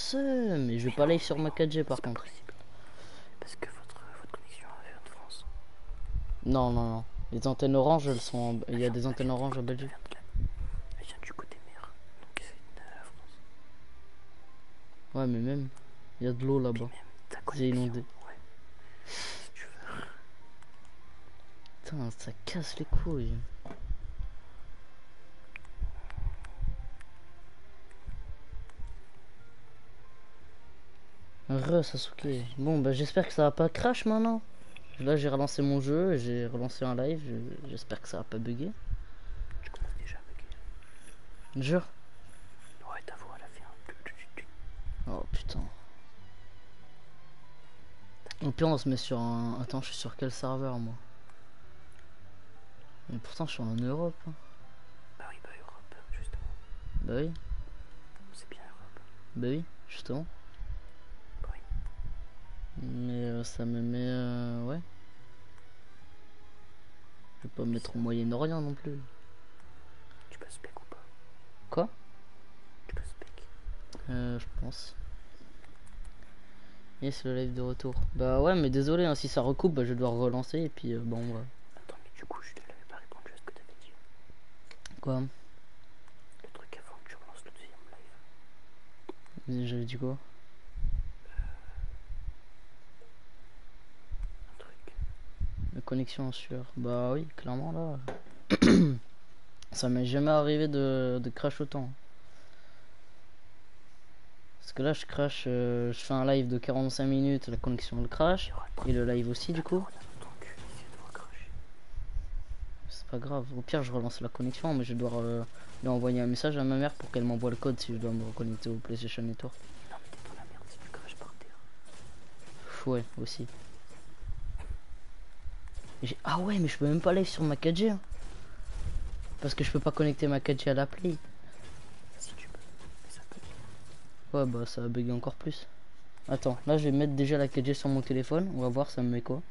mais je vais pas live sur ma 4G par contre. Possible. Parce que votre connexion vient de France. Non, non, non. Les antennes orange, elles sont. Il y a des antennes orange en Belgique. Elle vient du côté mer. Donc c'est une France. Ouais, mais même. Il y a de l'eau là-bas. Ta C'est connexion. inondé. Ouais. Si tu veux. Putain, ça casse les couilles. Sasuke. Bon, bah j'espère que ça va pas crash maintenant. Là, j'ai relancé mon jeu, j'ai relancé un live. J'espère que ça va pas bugger. Tu commences déjà à bugger. Jure. Ouais, ta voix elle a fait un. Oh putain. Au pire, on se met sur un. Attends, je suis sur quel serveur moi? Mais pourtant, je suis en Europe. Hein. Bah oui, bah Europe, justement. Bah oui. C'est bien Europe. Bah oui, justement. Bah oui. Mais ça me met. Ouais. Je vais pas me mettre au Moyen-Orient non plus. Tu peux spec ou pas? Quoi? Tu peux spec. Je pense. Yes, le live de retour. Bah ouais, mais désolé, hein, si ça recoupe, bah, je vais devoir relancer et puis bon, ouais. Attends, mais du coup, je te l'avais pas répondu à ce que t'avais dit. Quoi? Le truc avant que tu relances le deuxième live. J'avais dit quoi? Un truc. La connexion sur. Bah oui, clairement là. Ça m'est jamais arrivé de crash autant. Parce que là, je crash, je fais un live de 45 minutes, la connexion elle crash. Et le live aussi, du coup. C'est pas grave. Au pire, je relance la connexion, mais je dois lui envoyer un message à ma mère pour qu'elle m'envoie le code si je dois me reconnecter au PlayStation Network. Non, mais t'es dans la merde si tu crashes par terre. Ouais, aussi. Ah ouais, mais je peux même pas live sur ma 4G. Hein. Parce que je peux pas connecter ma 4G à la Play. Si tu peux, mais ça peut. Ouais, bah ça va bugger encore plus. Attends, là je vais mettre déjà la 4G sur mon téléphone. On va voir, ça me met quoi.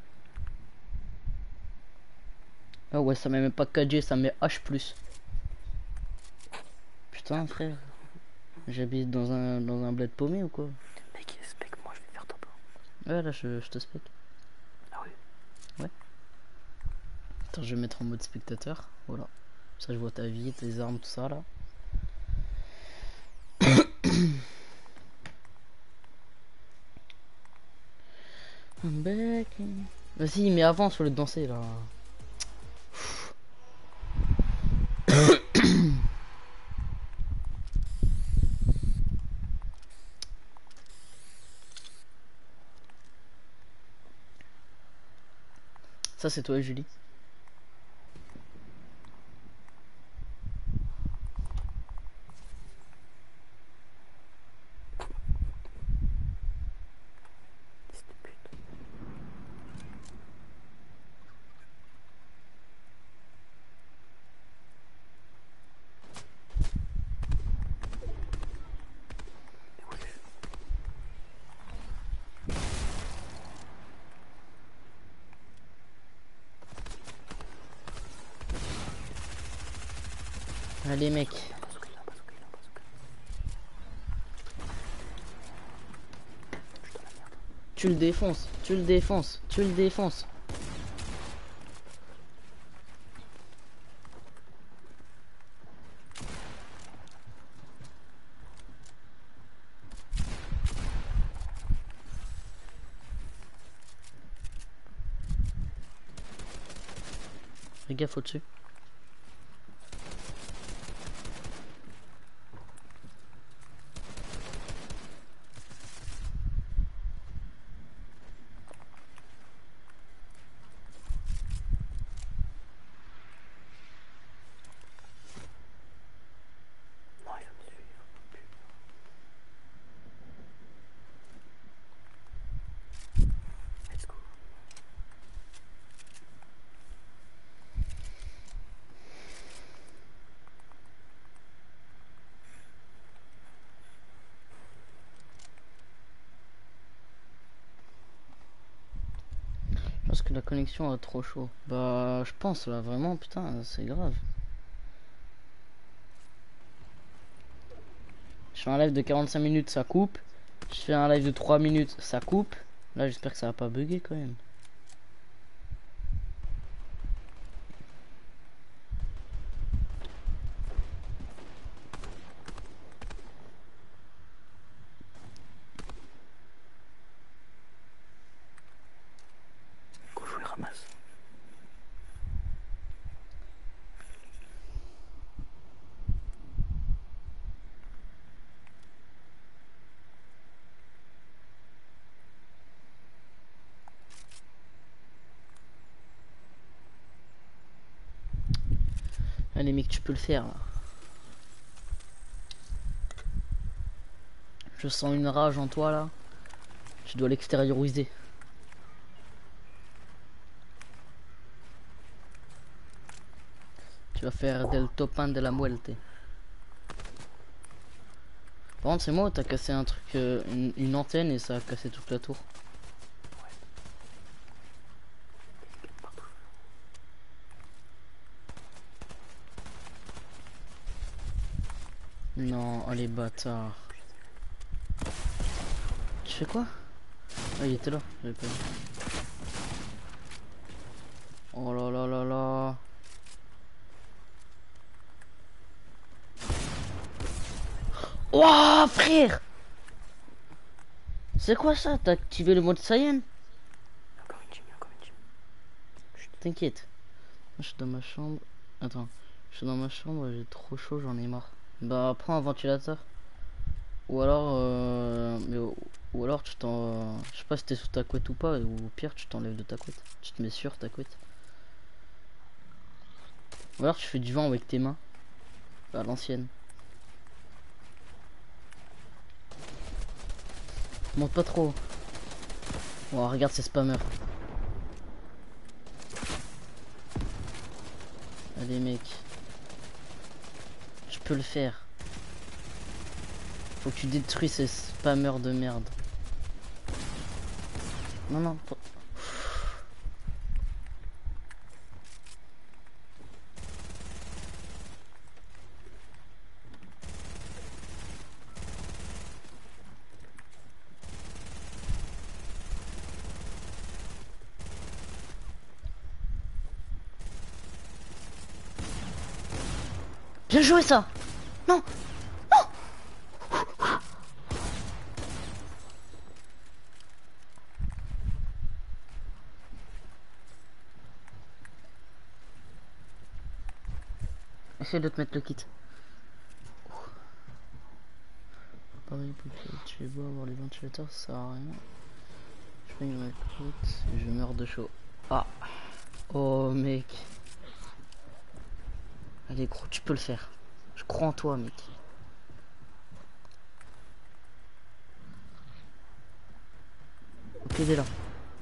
Ah ouais, ça met même pas 4G, ça met H+. Putain, frère. J'habite dans un bled paumé ou quoi? Mec, spec, moi je vais faire top 1. Ouais, là je te spec. Ah oui? Ouais. Attends, je vais mettre en mode spectateur. Voilà. Ça, je vois ta vie, tes armes, tout ça là. Vas-y, mais avance au lieu de danser là. Ça, c'est toi, Julie. Allez, mec. Tu le défonces, tu le défonces, tu le défonces. Fais gaffe au-dessus. Non, il va me suivre. Let's go. Je pense que la connexion a trop chaud. Bah, je pense là, vraiment, putain, c'est grave. Je fais un live de 45 minutes, ça coupe. Je fais un live de 3 minutes, ça coupe. Là, j'espère que ça va pas bugger quand même. Go jouer ramasse. Allez mec, tu peux le faire là. Je sens une rage en toi là. Tu dois l'extérioriser. Tu vas faire del topin de la muerte. Par contre, c'est moi où t'as cassé un truc, une antenne et ça a cassé toute la tour. Non, oh les bâtards. Tu fais quoi? Ah, il était là, j'avais pas vu. Oh là là là là. Ouah, frère! C'est quoi ça? T'as activé le mode Saiyan? Encore une team, encore une team. T'inquiète. Moi, je suis dans ma chambre. Attends, je suis dans ma chambre, j'ai trop chaud, j'en ai marre. Bah, prends un ventilateur. Ou alors, ou alors tu t'en. Je sais pas si t'es sous ta couette ou pas, ou au pire, tu t'enlèves de ta couette. Tu te mets sur ta couette. Ou alors tu fais du vent avec tes mains. À l'ancienne. Monte pas trop. Oh, regarde ces spammers. Allez, mec. Je peux le faire. Faut que tu détruis ces spammers de merde. Non, non. Bien joué ça. Non. Essaye de te mettre le kit. Pareil, tu es beau avoir les ventilateurs, ça sert à rien. Je fais une recrute et je meurs de chaud. Ah. Oh mec. Allez gros, tu peux le faire. Je crois en toi mec. Ok, il est là.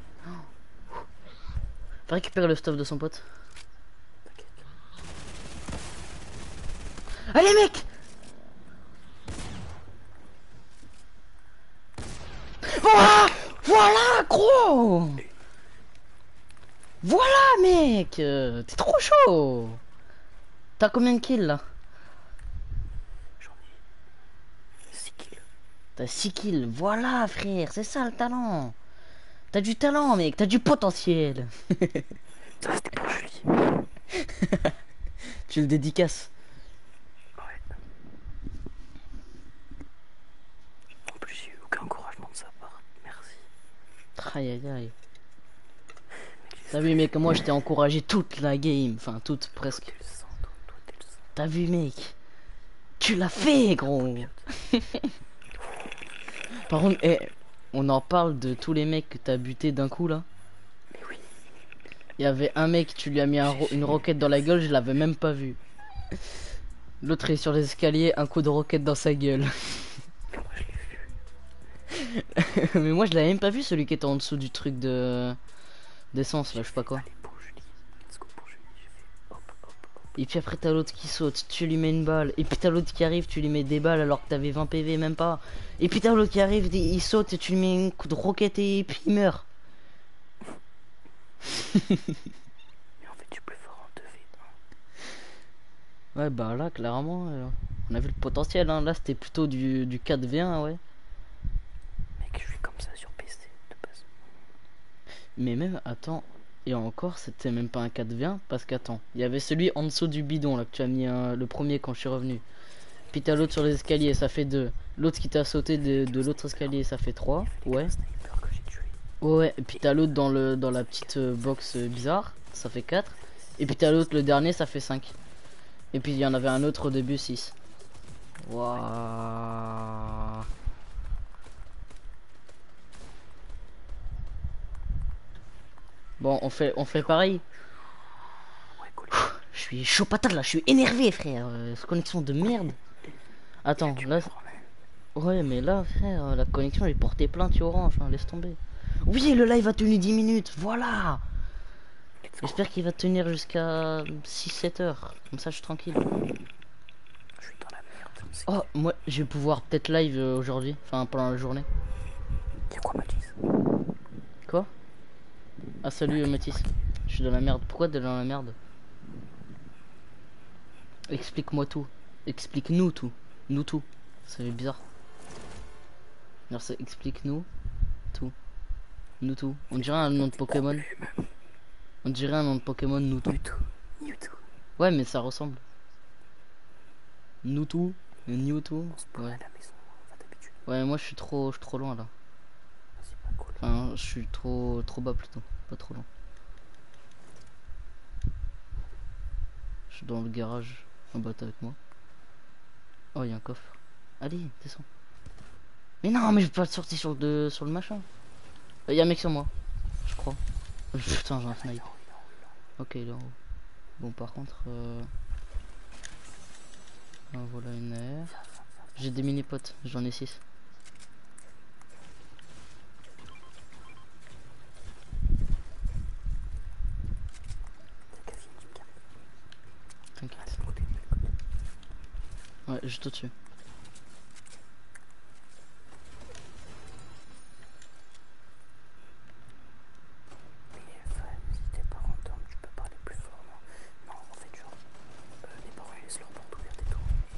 Va récupérer le stuff de son pote. Allez mec. Voilà. Voilà gros. Voilà mec. T'es trop chaud. T'as combien de kills là? J'en ai 6 kills. T'as 6 kills. Voilà frère, c'est ça le talent. T'as du talent mec, t'as du potentiel. Ça c'était pour Julie. Tu le dédicaces. Ouais. En plus j'ai eu aucun encouragement de sa part. Merci. Aïe aïe aïe. T'as vu mec, moi je t'ai encouragé toute la game. Enfin toute presque. T'es le sang, toi t'es le sang. T'as vu mec. Tu l'as fait gros. Par contre, on en parle de tous les mecs que t'as buté d'un coup là. Mais oui. Il y avait un mec, tu lui as mis une roquette dans la gueule, je l'avais même pas vu. L'autre est sur les escaliers, un coup de roquette dans sa gueule. Mais moi je l'ai vu. Mais moi je l'avais même pas vu, celui qui était en dessous du truc de d'essence là, je sais pas quoi. Allez pour Julie. Let's go pour Julie. J'ai fait hop hop hop. Et puis après t'as l'autre qui saute, tu lui mets une balle. Et puis t'as l'autre qui arrive, tu lui mets des balles alors que t'avais 20 PV, même pas. Et puis t'as l'autre qui arrive, il saute et tu lui mets un coup de roquette et puis il meurt. Mais en fait je suis plus fort en 2v1. Ouais bah là clairement, On a vu le potentiel, hein. Là, c'était plutôt du 4v1, ouais. Mec, je suis comme ça sur PC de base. Mais même, attends, et encore, c'était même pas un 4v1, parce qu'attends, il y avait celui en dessous du bidon, là, que tu as mis le premier quand je suis revenu. Puis t'as l'autre sur les escaliers, ça fait 2. L'autre qui t'a sauté de l'autre escalier, ça fait 3. Ouais. Sniper que j'ai tué. Ouais, et puis t'as l'autre dans la petite box bizarre, ça fait 4. Et puis t'as l'autre, le dernier, ça fait 5. Et puis il y en avait un autre au début, 6. Waouh. Bon, on fait pareil. Ouais, cool. Je suis chaud patate là, je suis énervé frère. Cette connexion de merde. Attends, là. Ouais, mais là frère, la connexion est portée plainte sur Orange, hein, laisse tomber. Oui, le live a tenu 10 minutes, voilà. J'espère qu'il va tenir jusqu'à 6-7 heures. Comme ça, je suis tranquille. Je suis dans la merde. Oh, moi, je vais pouvoir peut-être live aujourd'hui. Enfin, pendant la journée. Y'a quoi, Mathis? Quoi? Ah, salut Mathis. Je suis dans la merde. Pourquoi t'es dans la merde? Explique-moi tout. Explique-nous tout. Nous tout. Ça fait bizarre. Merci, explique-nous tout. Nous tout. On dirait un nom de Pokémon. On dirait un nom de Pokémon, nous tout. Mewtwo. Ouais, mais ça ressemble. Nous tout. Mewtwo. Ouais. Ouais. À la maison, va d'habitude. Ouais, moi je suis trop loin là. C'est pas cool. Enfin, je suis trop bas plutôt. Pas trop loin. Je suis dans le garage. En bas, t'es avec moi. Oh, il y a un coffre. Allez, descends. Mais non, mais je peux pas sortir sur le machin. Il y a un mec sur moi. Je crois. Putain, j'ai un snipe. Ok, il est en haut. Bon, par contre, voilà une aire. J'ai des mini-potes, j'en ai 6. T'inquiète. Ouais, juste au-dessus. Si t'es pas random, tu peux parler plus fort, non? Non, en fait, genre, les parents ils laissent leur porte ouverte et tout.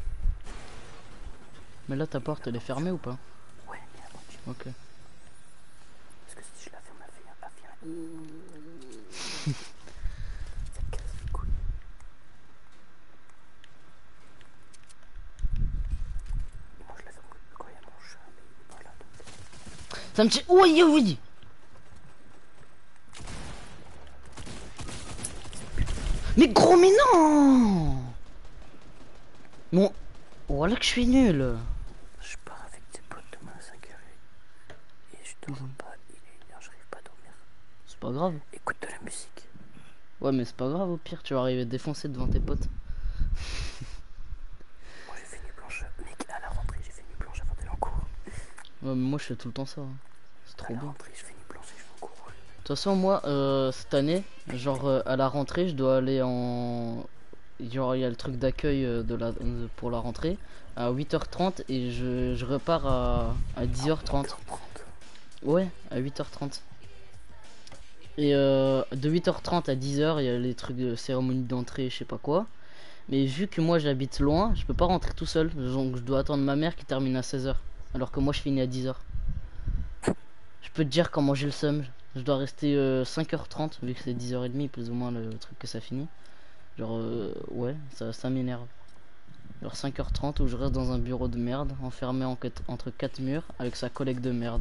Mais là, ta porte, elle est fermée ou pas? Ouais, mais à moitié. Ok. Parce que si je la ferme, elle fait un. Ça casse les couilles. Moi, je la ferme quand il y a mon chat, mais il est pas là. Donc... Ça me tient. Oui, oui. Mais gros, mais non. Bon, voilà que je suis nul. Je pars avec tes potes demain à 5h et je dors pas, il est 1h, j'arrive pas à dormir. C'est pas grave. Écoute de la musique. Ouais, mais c'est pas grave, au pire, tu vas arriver défoncé devant tes potes. Moi j'ai fait nuit blanche, mec, à la rentrée j'ai fait nuit blanche avant d'aller en cours. Ouais, mais moi, je fais tout le temps ça. Hein. C'est trop À la bon. rentrée je fais nuit blanche et je vais en cours. De toute façon, moi, cette année, genre, à la rentrée, je dois aller en... Genre, il y a le truc d'accueil pour la rentrée à 8h30 et je repars à 10h30. Ouais, à 8h30. Et de 8h30 à 10h, il y a les trucs de cérémonie d'entrée, je sais pas quoi. Mais vu que moi j'habite loin, je peux pas rentrer tout seul. Donc je dois attendre ma mère qui termine à 16h. Alors que moi je finis à 10h. Je peux te dire comment j'ai le seum. Je dois rester 5h30 vu que c'est 10h30 plus ou moins le truc que ça finit. Genre ouais, ça m'énerve. Genre 5h30 où je reste dans un bureau de merde, enfermé entre 4 murs avec sa collègue de merde.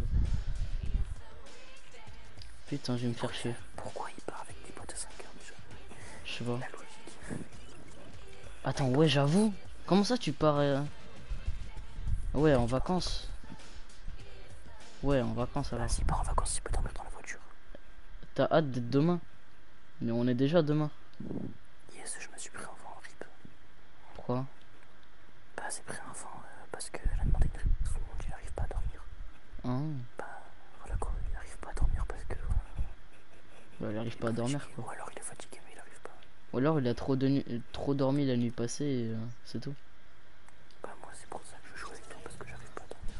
Putain, je vais me faire chier. Pourquoi il part avec des potes à 5h déjà? Je sais pas. La logique. Attends, ouais, j'avoue. Comment ça tu pars ouais, en vacances. Ouais, en vacances alors. Bah, s'il part en vacances, il peut dormir dans la voiture. T'as hâte d'être demain? Mais on est déjà demain. Yes, je me suis pris enfant en rip. Pourquoi? Bah, c'est pris enfant parce qu'elle a demandé une raison, il n'arrive pas à dormir. Hein? Bah, voilà quoi, il n'arrive pas à dormir parce que. Bah, il arrive pas à dormir quoi. Ou alors il est fatigué, mais il arrive pas. Ou alors il a trop dormi la nuit passée et c'est tout. Bah, moi, c'est pour ça que je joue avec toi parce que j'arrive pas à dormir.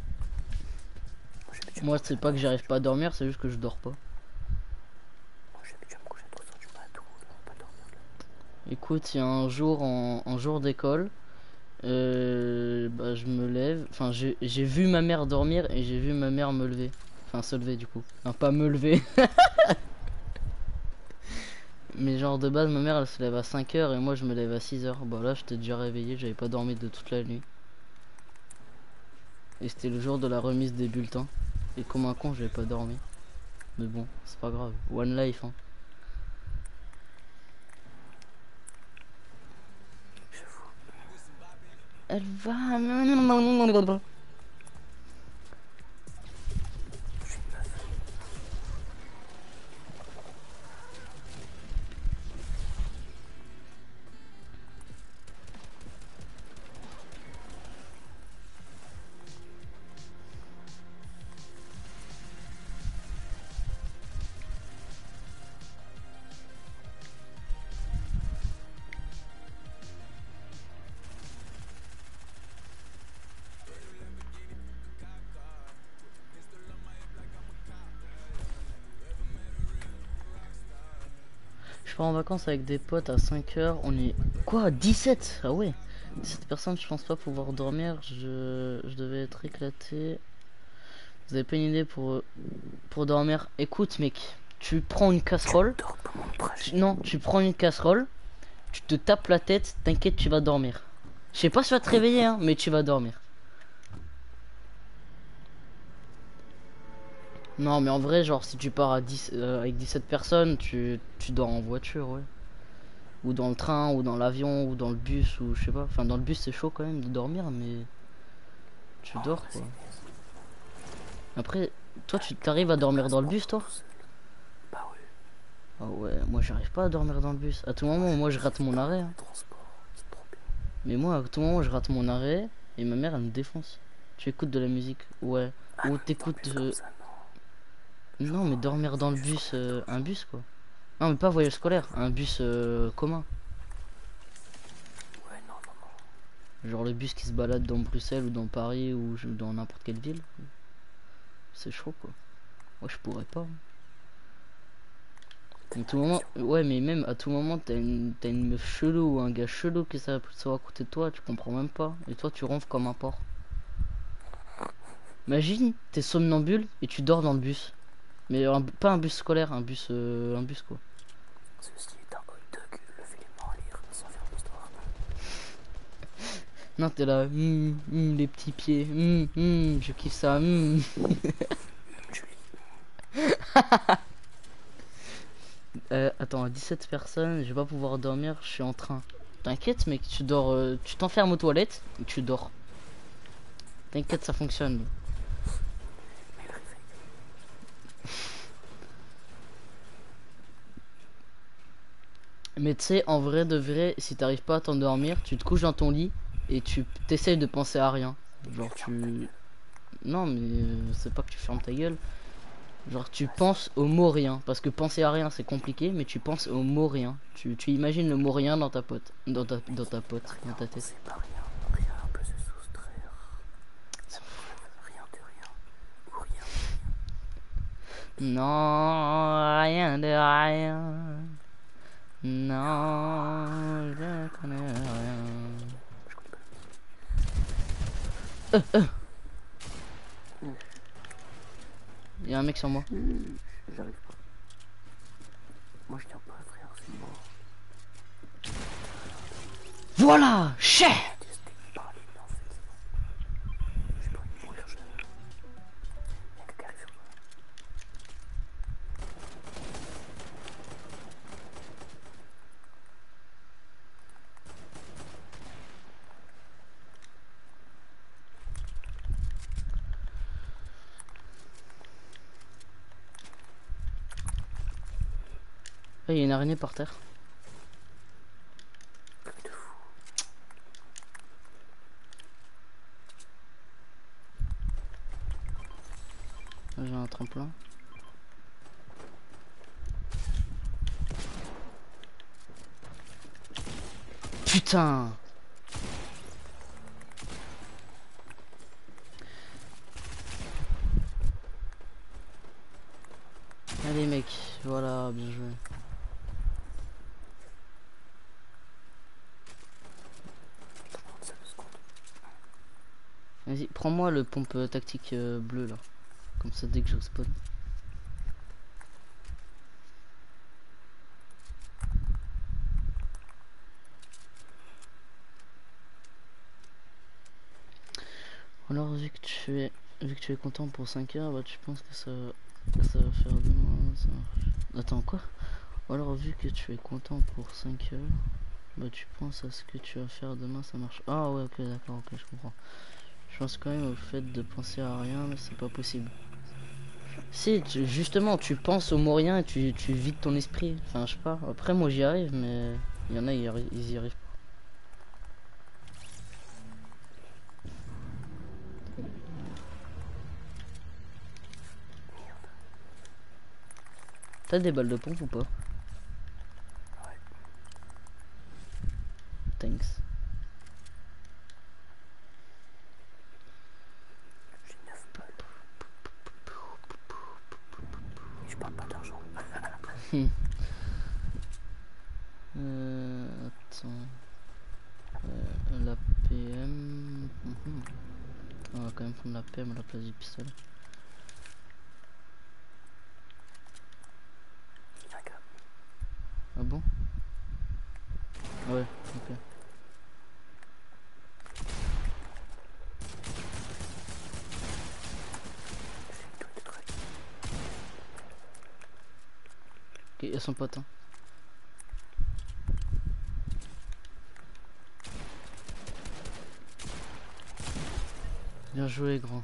Moi, c'est pas que j'arrive pas à dormir, c'est juste que je dors pas. Moi, j'ai l'habitude à me coucher à 3h du mat ou pas dormir là. Écoute, il y a un jour en jour d'école, Bah, je me lève. Enfin, j'ai vu ma mère dormir et j'ai vu ma mère me lever. Enfin, se lever du coup. Non, pas me lever. Mais genre de base, ma mère elle se lève à 5 heures et moi je me lève à 6 heures. Bah là, j'étais déjà réveillé, j'avais pas dormi de toute la nuit. Et c'était le jour de la remise des bulletins. Et comme un con, j'avais pas dormi. Mais bon, c'est pas grave. One life, hein. J'avoue. Elle va. Je suis une meuf. Je pars en vacances avec des potes à 5 heures. On est. Quoi, 17? Ah ouais. 17 personnes, je pense pas pouvoir dormir. Je devais être éclaté. Vous avez pas une idée pour dormir? Écoute, mec, tu prends une casserole. Dors pendant le trajet. Non, tu prends une casserole. Tu te tapes la tête. T'inquiète, tu vas dormir. Je sais pas si tu vas te réveiller, hein, mais tu vas dormir. Non, mais en vrai, genre, si tu pars à 10, avec 17 personnes, tu dors en voiture, ouais. Ou dans le train, ou dans l'avion, ou dans le bus, ou je sais pas. Enfin, dans le bus, c'est chaud quand même de dormir, mais tu dors, quoi. Après, toi, tu t'arrives à dormir dans le bus, toi? Bah oui. Ah ouais, moi, j'arrive pas à dormir dans le bus. À tout moment, moi, je rate mon arrêt, hein. Transport, c'est trop bien. Mais moi, à tout moment, je rate mon arrêt, et ma mère, elle me défonce. Tu écoutes de la musique, ouais. Ah Ou non, t'écoutes... dormir comme ça, non. Non, mais dormir dans le bus, un bus, quoi. Non, mais pas voyage scolaire, un bus commun. Ouais, non, non, non. Genre le bus qui se balade dans Bruxelles ou dans Paris ou dans n'importe quelle ville. C'est chaud, quoi. Moi, je pourrais pas, hein. À tout moment, ouais, mais même à tout moment, t'as une meuf chelou ou un gars chelou qui soit à côté de toi, tu comprends même pas. Et toi, tu ronfles comme un porc. Imagine, t'es somnambule et tu dors dans le bus. Mais pas un bus scolaire, un bus, quoi. Ceci est un hot dog, levez les mains à lire, sans faire d'histoire. Non, t'es là, les petits pieds, je kiffe ça, Julie. Attends, à 17 personnes, je vais pas pouvoir dormir, je suis en train. T'inquiète, mec, tu dors, tu t'enfermes aux toilettes et tu dors. T'inquiète, ça fonctionne. Mais le réveil. Mais tu sais, en vrai de vrai, si t'arrives pas à t'endormir, tu te couches dans ton lit et tu t'essayes de penser à rien. Genre tu... Non, mais c'est pas que tu fermes ta gueule. Genre tu penses au mot rien. Parce que penser à rien c'est compliqué, mais tu penses au mot rien. Tu imagines le mot rien dans ta pote. Dans ta pote, dans ta tête. C'est pas rien, rien peut se soustraire. La preuve, rien de rien, ou rien de rien. Non, rien de rien. Non, je connais rien. Je connais pas. Il y a un mec sur moi. J'arrive pas. Moi je tiens pas, frère, c'est mort. Voilà, chais. J'ai testé de parler, mais en fait, c'est bon. J'ai pas envie de mourir, Y'a quelqu'un qui arrive sur moi. Il y a une araignée par terre. Truc de fou. J'ai un tremplin. Putain. Allez mec, voilà, bien joué. Attends, 27 secondes. Vas-y, prends-moi le pompe tactique bleu là. Comme ça, dès que je respawn. Alors, vu que tu es content pour 5 heures, bah, tu penses que ça va faire demain. Attends, quoi? Ou alors, vu que tu es content pour 5 heures, bah, tu penses à ce que tu vas faire demain, ça marche. Ah, ouais, ok, d'accord, ok, je comprends. Je pense quand même au fait de penser à rien, mais c'est pas possible. Si, justement, tu penses au mot rien et tu vides ton esprit. Enfin, je sais pas. Après, moi, j'y arrive, mais il y en a, ils y arrivent pas. T'as des balles de pompe ou pas? Ouais. Thanks. J'ai 9 balles. Et je parle pas d'argent. Attends. La PM. On va quand même prendre la PM à la place du pistolet. Il y a un gars. Ah bon? Ouais, ok. J'ai une toile de track. Ok, il y a son pote. Hein. Bien joué, grand.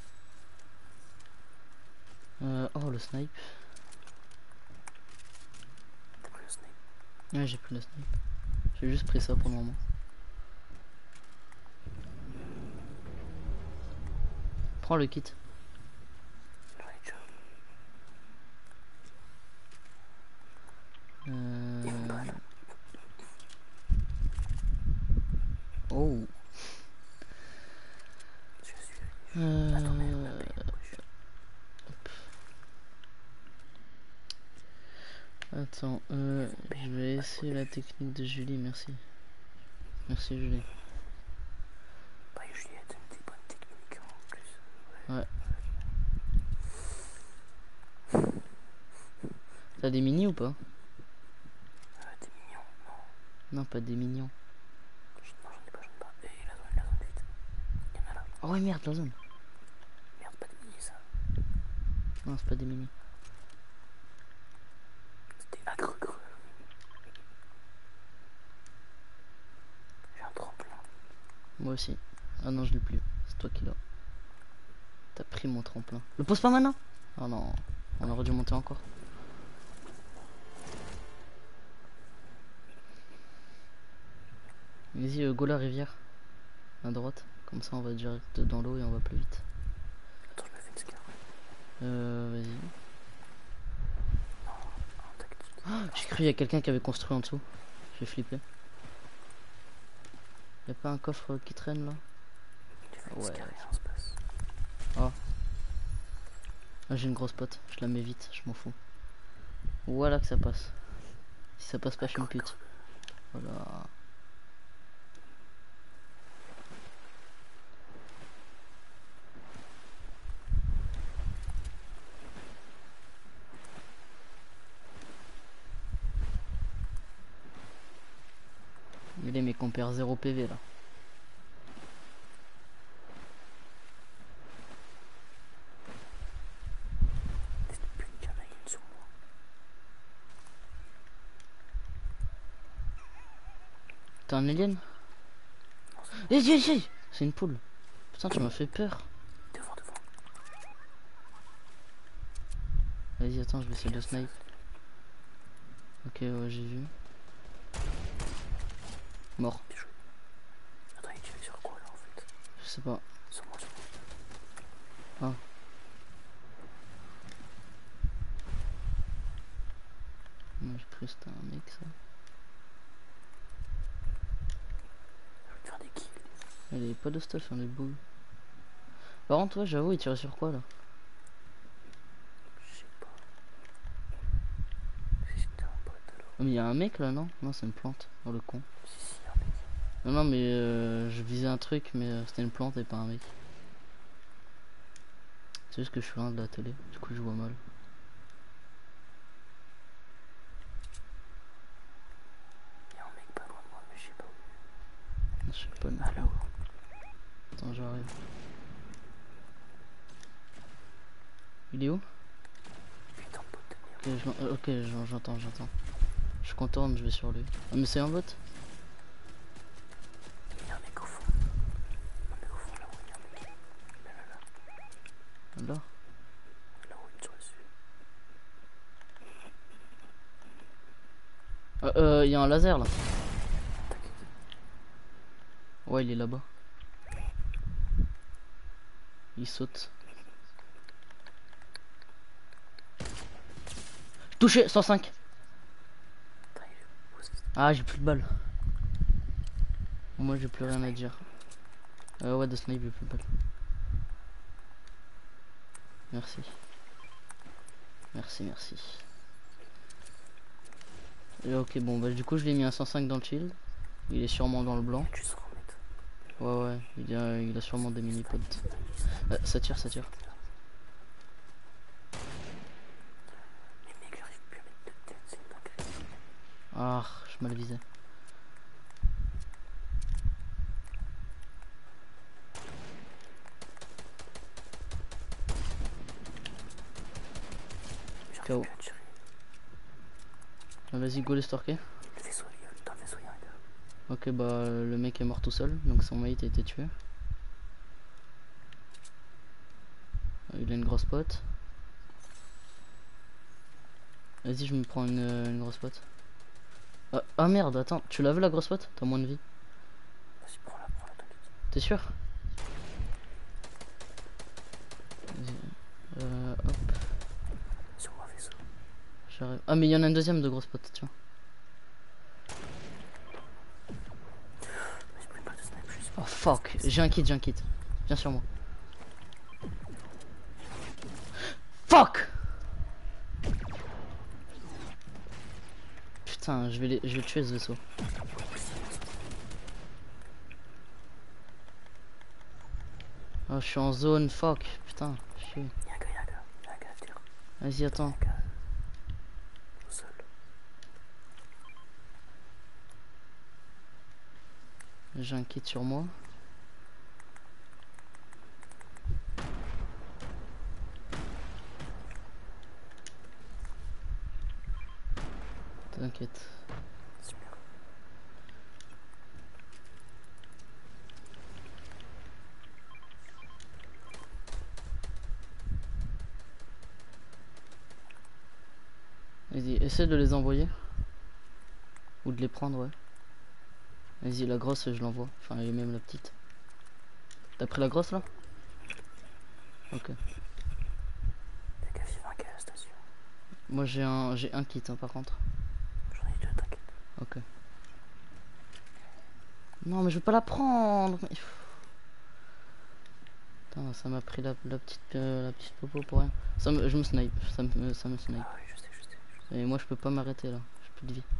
Oh, le snipe. T'as pris le snipe. Ouais, j'ai pris le snipe. J'ai juste pris ça pour le moment. Prends le kit. J'en ai déjà. Une balle. Oh. Je suis. Attends, mais on a payé. Attends, je vais essayer la technique de Julie, merci. Merci Julie. Bah, Juliette, une des bonnes techniques en plus. Ouais. T'as des mini ou pas? T'es mignon. Non, pas des mignons. Non, j'en ai pas. Et la zone vite. Il y en a là. Oh ouais, merde, la zone. Merde, pas de mini ça. Non, c'est pas des mini. C'était agreux. J'ai un tremplin. Moi aussi. Ah non, je l'ai plus. C'est toi qui l'as. T'as pris mon tremplin. Le pose pas maintenant. Oh non, on aurait dû monter encore. Vas-y, go la rivière. À droite. Comme ça, on va direct dans l'eau et on va plus vite. Attends, je me fais une scar. Vas-y. En tactique. J'ai cru qu'il y a quelqu'un qui avait construit en dessous. J'ai flippé. Y'a pas un coffre qui traîne là? J'ai fait une Ouais. scar et rien se passe. Ah. Ah, j'ai une grosse pote. Je la mets vite, je m'en fous. Voilà que ça passe. Si ça passe pas, je suis une pute. Voilà. Il est mes compères 0 PV là. Cette pute, il y en a une sur moi. T'es un alien? C'est une poule. Putain, tu m'as fait peur. Devant. Vas-y, attends, je vais essayer de snipe. Ok, ouais, j'ai vu. Mort. Bien joué. Attends, il tire sur quoi là en fait? Je sais pas. Sur moi. Ah. Non, j'ai cru que c'était un mec ça. Je vais te faire des kills. Il avait pas de stuff, on est beau. Par contre, ouais, j'avoue, il tirait sur quoi là? Je sais pas. C'était un pote alors. Oh, mais il y a un mec là, non? Non, c'est une plante. Oh le con. Si, un mec. Non, non, mais je visais un truc, mais c'était une plante et pas un mec. C'est juste que je suis loin de la télé, du coup je vois mal. Il y a un mec pas loin de moi, mais je sais pas où. Je sais pas non Ah plus. là-haut. Attends, j'arrive. Il est où? Putain de pote de merde. Ok, j'entends. Je contourne, je vais sur lui. Ah mais c'est un bot? Il y a un mec au fond. Non mais au fond là-haut, il y a un mec. Là là là. Là? Là-haut, il sur dessus. Il y a un laser là. T'inquiète. Ouais, il est là-bas. Il saute. Touché, 105. Putain, il est où est-ce qu'il Ah, j'ai plus de balles. Moi, j'ai plus rien à dire. Ouais, de snipe, j'ai plus de balles. Merci. Merci. Et ok, bon, bah du coup, je l'ai mis à 105 dans le shield. Il est sûrement dans le blanc. tu se remettre. Ouais, il a sûrement des mini-pods. Ça tire. Les mecs, j'arrive plus à mettre de tête, c'est une dinguerie. Ah, je mal visé. J'arrive KO. plus à tirer. Vas-y, go les storker. Le vaisseau, dans le vaisseau, il y a un gars. Ok, bah le mec est mort tout seul, donc son mate a été tué. Il a une grosse pote. Vas-y, je me prends une grosse pote. Ah merde, attends, tu l'as vu la grosse pote? T'as moins de vie. Vas-y, prends-la, t'inquiète. T'es sûr? Vas-y. Hop, Sur moi, vaisseau. j'arrive. Ah, mais il y en a une deuxième de grosse pote, tiens. Vas-y, prends une balle de snipe, je suis Oh fuck, j'ai un kit. Viens sur moi. Fuck! Putain, je vais tuer ce vaisseau. Oh, je suis en zone, fuck, putain, chier. Y'a un gars à terre. Vas-y, attends. Y'a un gars au sol. J'ai un kit sur moi. T'inquiète. Super. Vas-y, essaie de les envoyer. Ou de les prendre, ouais. Vas-y, la grosse, je l'envoie. Enfin, et même la petite. T'as pris la grosse là? Ok. Fais gaffe, il y a un gars à la station. Moi j'ai un kit hein, par contre. J'en ai deux, t'inquiète. Ok. Non mais je veux pas la prendre. Putain, ça m'a pris la petite popo pour rien. Je me snipe. Ça me snipe. Ah oui, je sais. Et moi je peux pas m'arrêter là. J'ai plus de vie.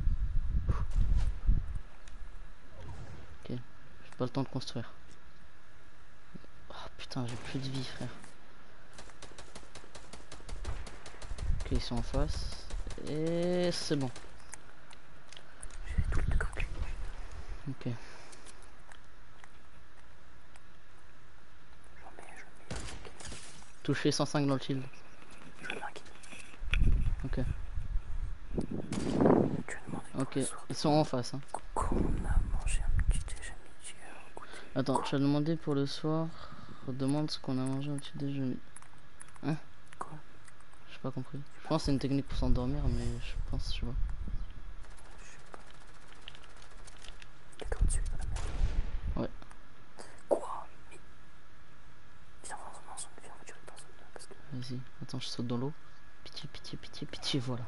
Ok. J'ai pas le temps de construire. Oh putain, j'ai plus de vie frère. Ok, ils sont en face. Et c'est bon. J'ai tout le craqué. Ok. J'en mets. Touché 105 dans le shield. Je mets un kit. Ok. Tu as demandé pour Ok. le soir. Ils sont en face. Hein. Coucou, on a mangé un petit déjeuner hier. Attends, tu as demandé pour le soir. Demande ce qu'on a mangé au petit déjeuner. Hein? Quoi? J'ai pas compris. Je pense que c'est une technique pour s'endormir, mais je pense, je sais pas. Je sais pas. Quelqu'un au-dessus dans la merde. Ouais. Quoi? Mais. Viens, on va tirer dans zone là parce que. Vas-y, attends, je saute dans l'eau. Pitié, voilà.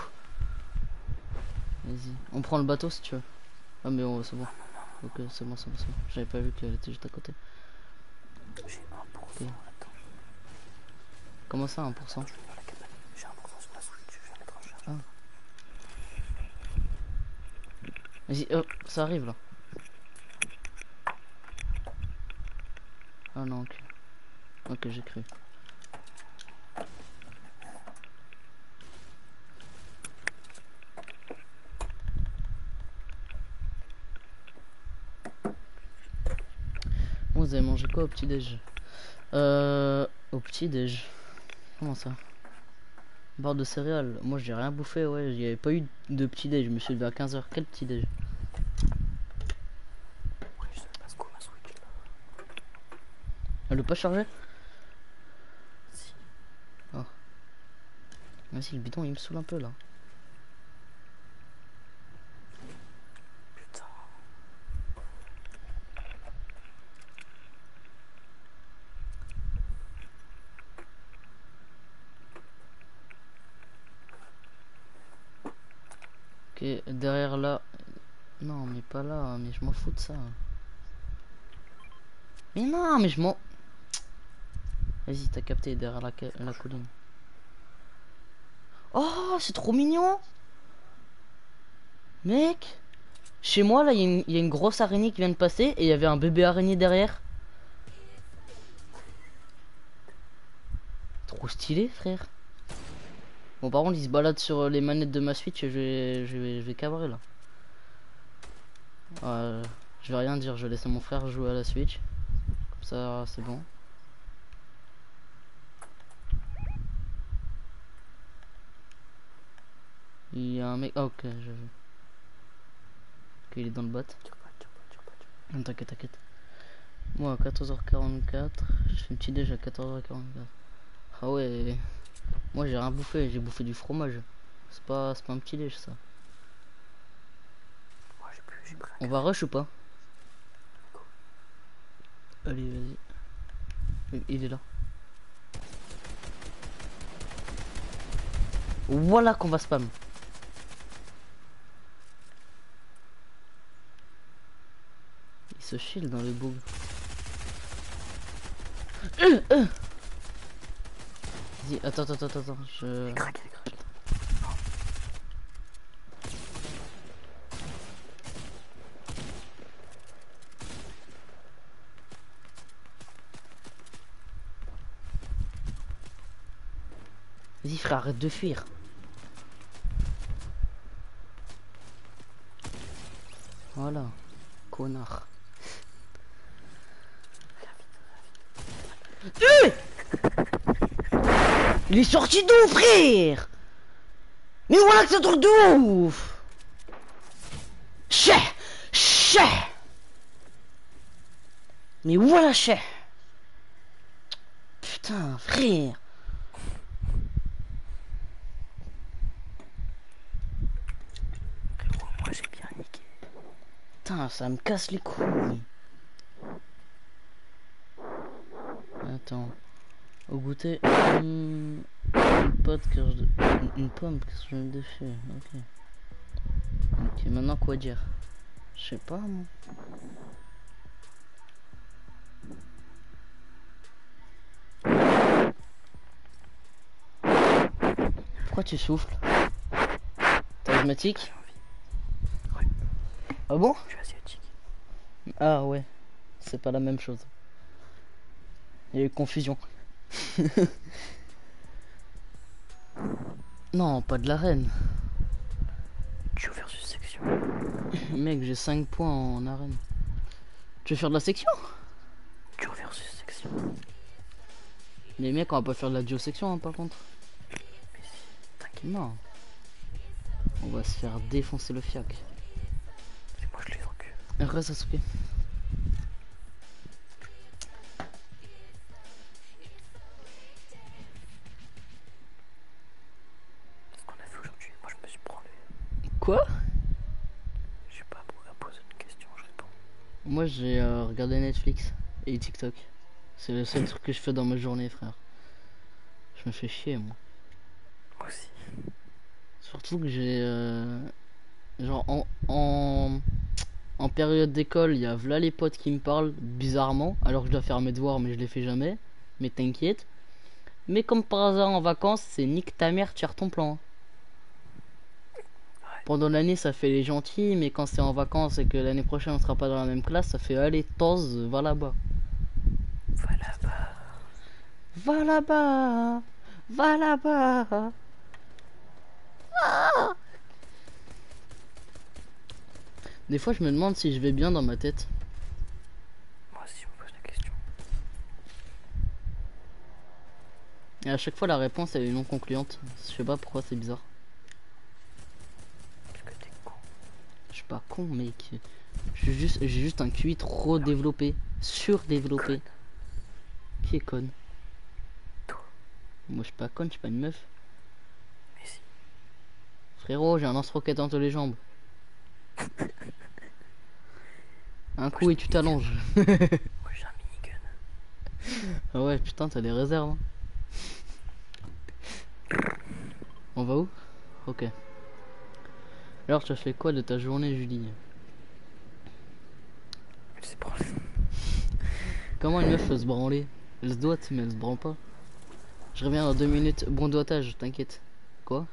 Vas-y, on prend le bateau si tu veux. Ah, mais c'est bon. Ok, c'est bon. J'avais pas vu qu'elle était juste à côté. J'ai 1%. Ok. Attends. Comment ça, 1%? Je vais dans la cabane. J'ai 1% sur la Switch. Je vais mettre en charge. Vas-y, hop, ça arrive là. Ah non, ok. Ok, j'ai cru. Vous avez mangé quoi au petit-déj? Au petit-déj. Comment ça? Barre de céréales. Moi j'ai rien bouffé, ouais. Il n'y avait pas eu de petit-déj. Je me suis levé à 15 h. Quel petit-déj? Ouais, je sais pas ce qu'on ma Switch là. Elle veut pas charger? Si. Oh. Vas-y, le bidon il me saoule un peu là. Putain. Ok, derrière là. Non, mais pas là, mais je m'en fous de ça. Mais non, mais je m'en. Vas-y, t'as capté derrière la colline. Oh, c'est trop mignon! Mec! Chez moi, là, il y a une grosse araignée qui vient de passer et il y avait un bébé araignée derrière. Trop stylé, frère. Bon, par contre, il se balade sur les manettes de ma Switch et je vais cabrer là. Je vais rien dire, je vais laisser mon frère jouer à la Switch. Comme ça, c'est bon. Il y a un mec. Ah, ok, je vu. Ok, il est dans le bot. Non, t'inquiète, t'inquiète. Moi, à 14h44, je fais une petite déj à 14h44. Ah ouais, moi j'ai rien bouffé, j'ai bouffé du fromage. C'est pas un petit déj ça. Moi j'ai pris On va rush ou pas? Allez, vas-y. Il est là. Voilà qu'on va spam. Il se shield dans les bougs. Vas-y, attends, je... Il craque, il craque. Vas-y frère, arrête de fuir. Voilà, connard. Il est sorti d'où, frère? Mais voilà que c'est un truc de ouf. Chais. Mais voilà, chais. Putain, frère. Frérot, moi j'ai bien niqué. Putain, ça me casse les couilles. Attends. Au goûter, une pomme que je me défais. Ok. Ok, maintenant quoi dire? Je sais pas moi. Pourquoi tu souffles? T'es asthmatique? Ouais. Ah bon? Je suis asiatique. Ah ouais. C'est pas la même chose. Il y a eu confusion. Non, pas de la reine. Duo versus section. Mec, j'ai 5 points en arène. Tu veux faire de la section? Duo versus section. Les mecs, on va pas faire de la duo section hein, par contre. Mais si, t'inquiète. Non. On va se faire défoncer le fiac. C'est moi je les encule. Reste Sasuke. Ce qu'on a fait aujourd'hui, moi je me suis branlé. Quoi? Je sais pas pourquoi poser une question, je réponds. Moi j'ai regardé Netflix et TikTok. C'est le seul truc que je fais dans ma journée, frère. Je me fais chier, moi. Moi aussi. Surtout que j'ai genre en période d'école, il y a v'là les potes qui me parlent bizarrement, alors que je dois faire mes devoirs, mais je les fais jamais. Mais t'inquiète. Mais comme par hasard en vacances, c'est nique ta mère, tire ton plan. Pendant l'année, ça fait les gentils, mais quand c'est en vacances et que l'année prochaine on sera pas dans la même classe, ça fait allez, tose, va là-bas. Va là-bas. Va là-bas. Va là-bas. Ah. Des fois, je me demande si je vais bien dans ma tête. Moi aussi, on me pose la question. Et à chaque fois la réponse elle est non concluante. Je sais pas pourquoi, c'est bizarre. Parce que t'es con. Je suis pas con mec. J'ai juste un QI trop développé. Surdéveloppé. Qui est conne? Toi. Moi je suis pas conne, je suis pas une meuf. Mais si. Frérot, j'ai un lance-roquette entre les jambes. Un coup et tu t'allonges. Moi j'ai un minigun. Ah ouais, putain, t'as des réserves. Hein. On va où? Ok. Alors, tu as fait quoi de ta journée, Julie? Elle s'est branlée. Comment une meuf peut se branler? Elle se doite, mais elle se branle pas. Je reviens dans 2 minutes. Bon doigtage, t'inquiète. Quoi?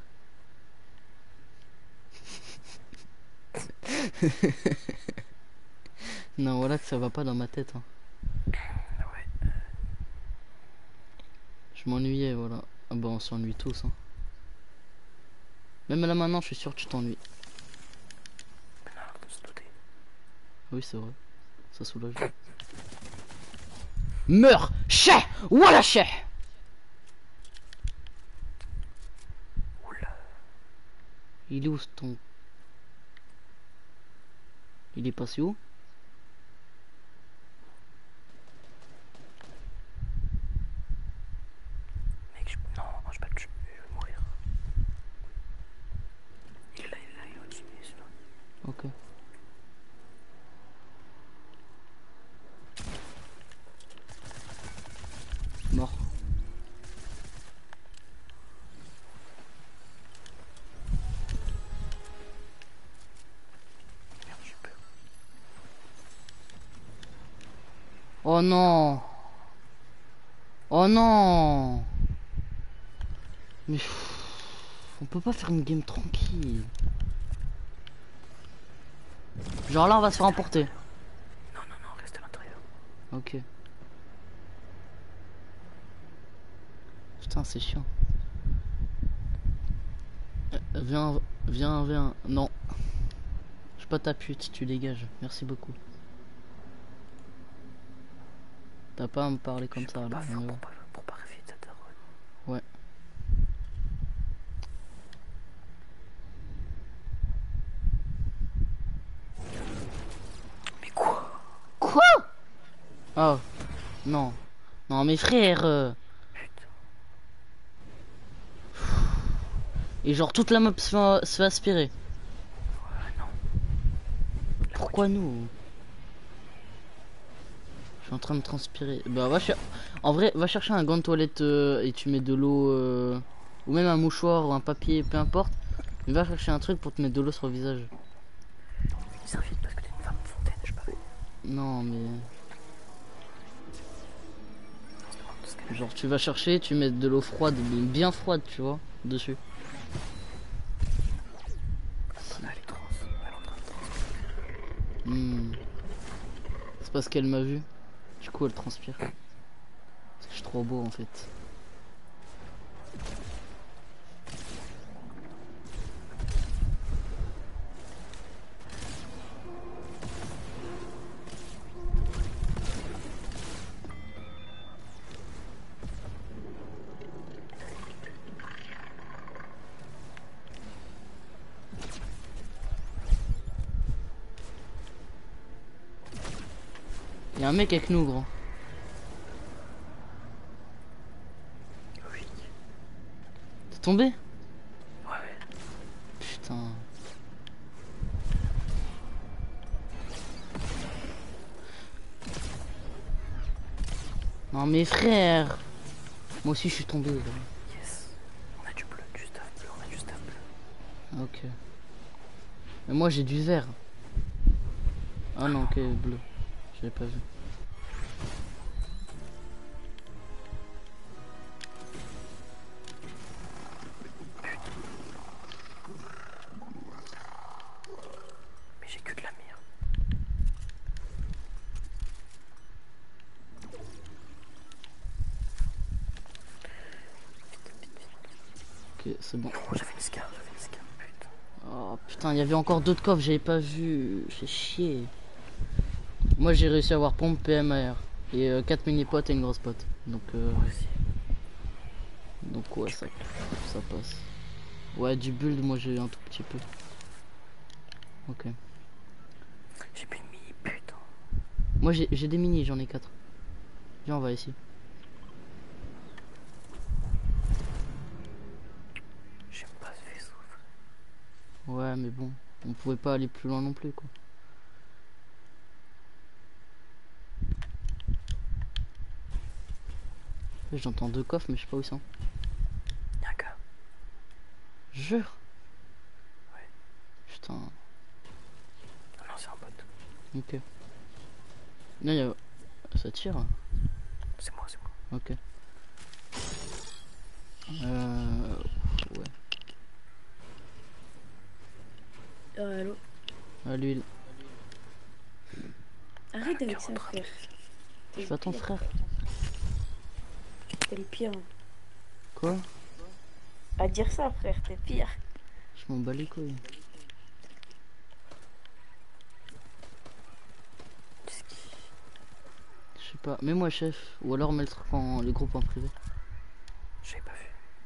Non, voilà que ça va pas dans ma tête. Hein. Ouais. Je m'ennuyais, voilà. Ah bah, on s'ennuie tous. Hein. Même là maintenant, je suis sûr que tu t'ennuies. Mais non, de se douter. Oui, c'est vrai. Ça soulage. Meurs! Chais! Voilà chais! Oula. Il est où ton... Il est passé où? Mec, non, je vais pas le tuer, je vais mourir. Il est là, il est au-dessus, il est là. Ok. Mort. Merde, j'ai peur. Oh non! Oh non! Mais on peut pas faire une game tranquille. Genre là on va se faire emporter. Non, non, non, reste à l'intérieur. Ok. Putain c'est chiant. Viens, viens, viens. Non. Je suis pas ta pute, tu dégages. Merci beaucoup. T'as pas à me parler comme ça là. Pour pas réveiller ta daronne. Ouais. Mais quoi? Quoi? Oh. Non. Non mes frères. Putain. Et genre toute la map se fait aspirer. Ouais, non. Pourquoi nous? Je suis en train de transpirer. Bah va en vrai, va chercher un gant de toilette et tu mets de l'eau ou même un mouchoir ou un papier, peu importe. Mais va chercher un truc pour te mettre de l'eau sur le visage. Il s'invite parce que t'es une femme fontaine, je parie. Non mais On se demande tout ce qu'elle a. genre tu vas chercher, tu mets de l'eau froide, mais bien froide, tu vois, dessus. Elle est trans. Elle est en train de transpirer. C'est parce qu'elle m'a vu. Du coup elle transpire. Parce que je suis trop beau en fait. Y'a un mec avec nous gros. Oui. T'es tombé? Ouais, ouais. Putain. Non mes frères. Moi aussi je suis tombé. Là. Yes. On a du bleu, du stuff bleu, on a du stuff bleu. Ok. Mais moi j'ai du vert. Ah non, ok, bleu. Je l'ai pas vu. Mais j'ai que de la mire. Ok, c'est bon. Non, j'avais une scar, putain. Oh putain, il y avait encore d'autres coffres, j'avais pas vu. J'ai chier. Moi j'ai réussi à avoir pompe PMR. Et 4 mini-potes et une grosse pote. Donc Moi aussi. Donc ouais, ça passe. Ouais, du build, moi j'ai eu un tout petit peu. Ok. J'ai plus de mini, putain. Moi j'ai des mini, j'en ai 4. Viens, on va ici. J'aime pas ce vaisseau. Ouais, mais bon, on pouvait pas aller plus loin non plus, quoi. J'entends 2 coffres, mais je sais pas où ils sont. Y'a un gars. Jure. Ouais. Putain. Non, c'est un bot. Ok. Non, y'a... Ça tire. C'est moi, c'est moi. Ok. Ouais. Allô. À l'huile. Arrête Ah, avec ça, frère. Je T'es suis le à ton pire. frère. T'es le pire. Quoi? À dire ça, frère, t'es pire. Je m'en bats les couilles. Qu'est-ce qui. Je sais pas. Mets-moi chef. Ou alors mets le truc en... le groupe en privé. J'avais pas vu.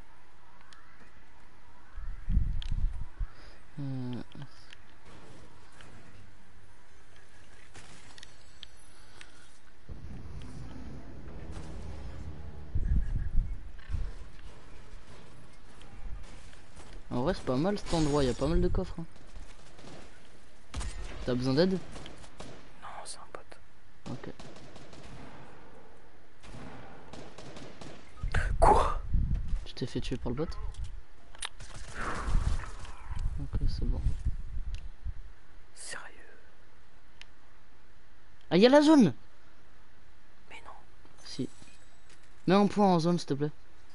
Euh... En vrai, c'est pas mal cet endroit. Il y a pas mal de coffres. Hein. T'as besoin d'aide? Non, c'est un bot. Ok. Quoi? Tu t'es fait tuer par le bot? Ok, c'est bon. Sérieux? Ah, il y a la zone! Mais non. Si. Mets un point en zone, s'il te plaît.